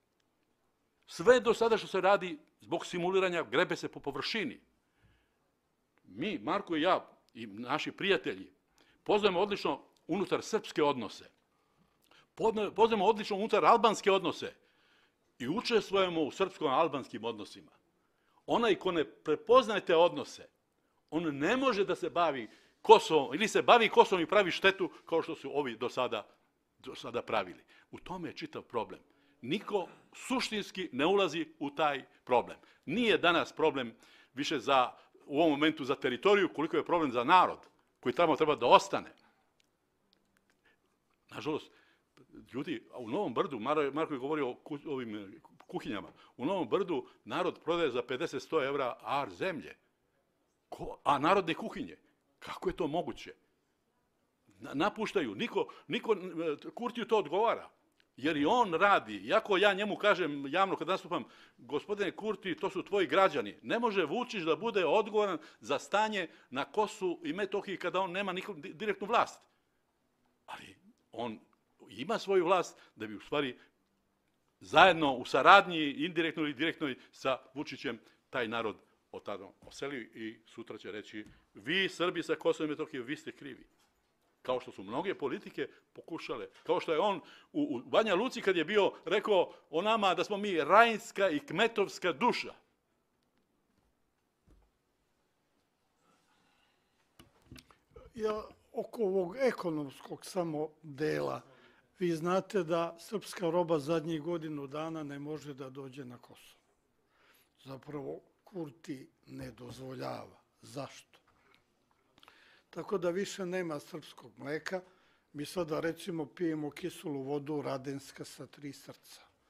Sve do sada što se radi zbog simuliranja grebe se po površini. Mi, Marko i ja i naši prijatelji, poznajemo odlično unutar srpske odnose. Poznajemo odlično unutar albanske odnose i učestvujemo u srpsko-albanskim odnosima. Onaj ko ne prepoznaje te odnose, on ne može da se bavi Kosovom, ili se bavi Kosovom i pravi štetu kao što su ovi do sada, do sada pravili. U tome je čitav problem. Niko suštinski ne ulazi u taj problem. Nije danas problem više za, u ovom momentu za teritoriju, koliko je problem za narod koji tamo treba da ostane. Nažalost, ljudi, u Novom Brdu, Marko je govorio o ovim kuhinjama, u Novom Brdu narod prodaje za pedeset do sto evra ar zemlje, Ko, a narodne kuhinje. Kako je to moguće? Napuštaju, niko, niko Kurtiju to odgovara, jer i on radi, iako ja njemu kažem javno kad nastupam, gospodine Kurti, to su tvoji građani, ne može Vučić da bude odgovoran za stanje na Kosovu i Metohiji kada on nema nikog direktnu vlast. Ali on ima svoju vlast da bi u stvari zajedno u saradnji, indirektno ili direktnoj sa Vučićem, taj narod otadno oselio i sutra će reći vi Srbi sa Kosovom i Metohije, vi ste krivi. Kao što su mnoge politike pokušale, kao što je on u, u Banja Luci kad je bio rekao o nama da smo mi rajinska i kmetovska duša. Ja, oko ovog ekonomskog samo dela, vi znate da srpska roba zadnjih godinu dana ne može da dođe na Kosovo. Zapravo, Kurti ne dozvoljava. Zašto? Tako da više nema srpskog mleka. Mi sada recimo pijemo kiselu vodu Radenska sa tri srca.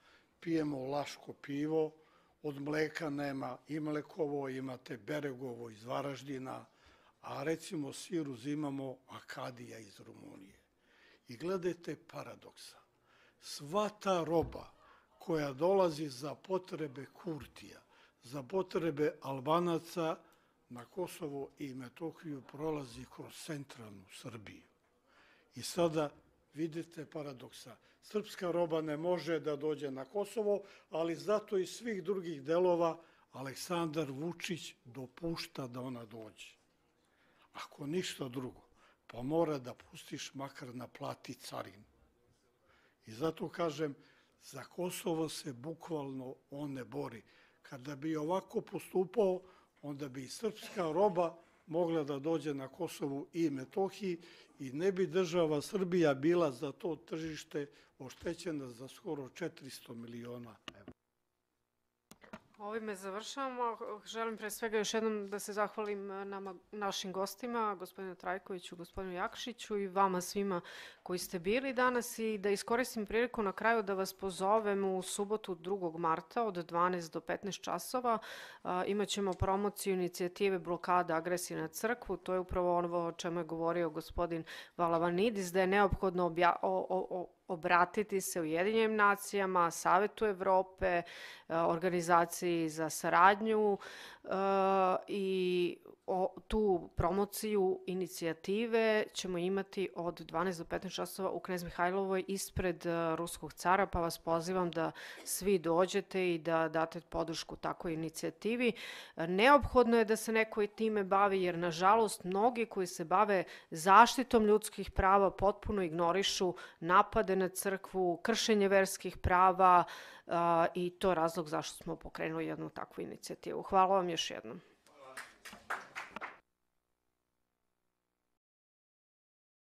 pijemo laško pivo, od mleka nema i mlekovo, imate beregovo iz Varaždina, a recimo sir uzimamo Akadija iz Rumunije. I gledajte paradoksa. Sva ta roba koja dolazi za potrebe Kurtija, za potrebe Albanaca na Kosovo i Metohiju prolazi kroz centralnu Srbiju. I sada vidite paradoksa. Srpska roba ne može da dođe na Kosovo, ali zato iz svih drugih delova Aleksandar Vučić dopušta da ona dođe. Ako ništa drugo, pa mora da pustiš makar na plati carinu. I zato kažem, za Kosovo se bukvalno on ne bori. Kada bi ovako postupao, onda bi i srpska roba mogla da dođe na Kosovu i Metohiji i ne bi država Srbija bila za to tržište oštećena za skoro četiristo miliona evra. Ovime završavamo. Želim pre svega još jednom da se zahvalim nama, našim gostima, gospodinu Trajkoviću, gospodinu Jakšiću i vama svima koji ste bili danas i da iskoristim priliku na kraju da vas pozovem u subotu drugog marta od dvanaest do petnaest časova. Imaćemo promociju inicijative blokada agresije na crkvu. To je upravo ono o čemu je govorio gospodin Valavanidis, da je neophodno obja o, o, o obratiti se Ujedinjenim nacijama, Savetu Evrope, organizaciji za saradnju i tu promociju inicijative ćemo imati od dvanaest do petnaest časova u Knez Mihajlovoj ispred Ruskog cara, pa vas pozivam da svi dođete i da date podršku takvoj inicijativi. Neophodno je da se neko i time bavi, jer nažalost mnogi koji se bave zaštitom ljudskih prava potpuno ignorišu napade na crkvu, kršenje verskih prava i to je razlog zašto smo pokrenuli jednu takvu inicijativu. Hvala vam još jednom.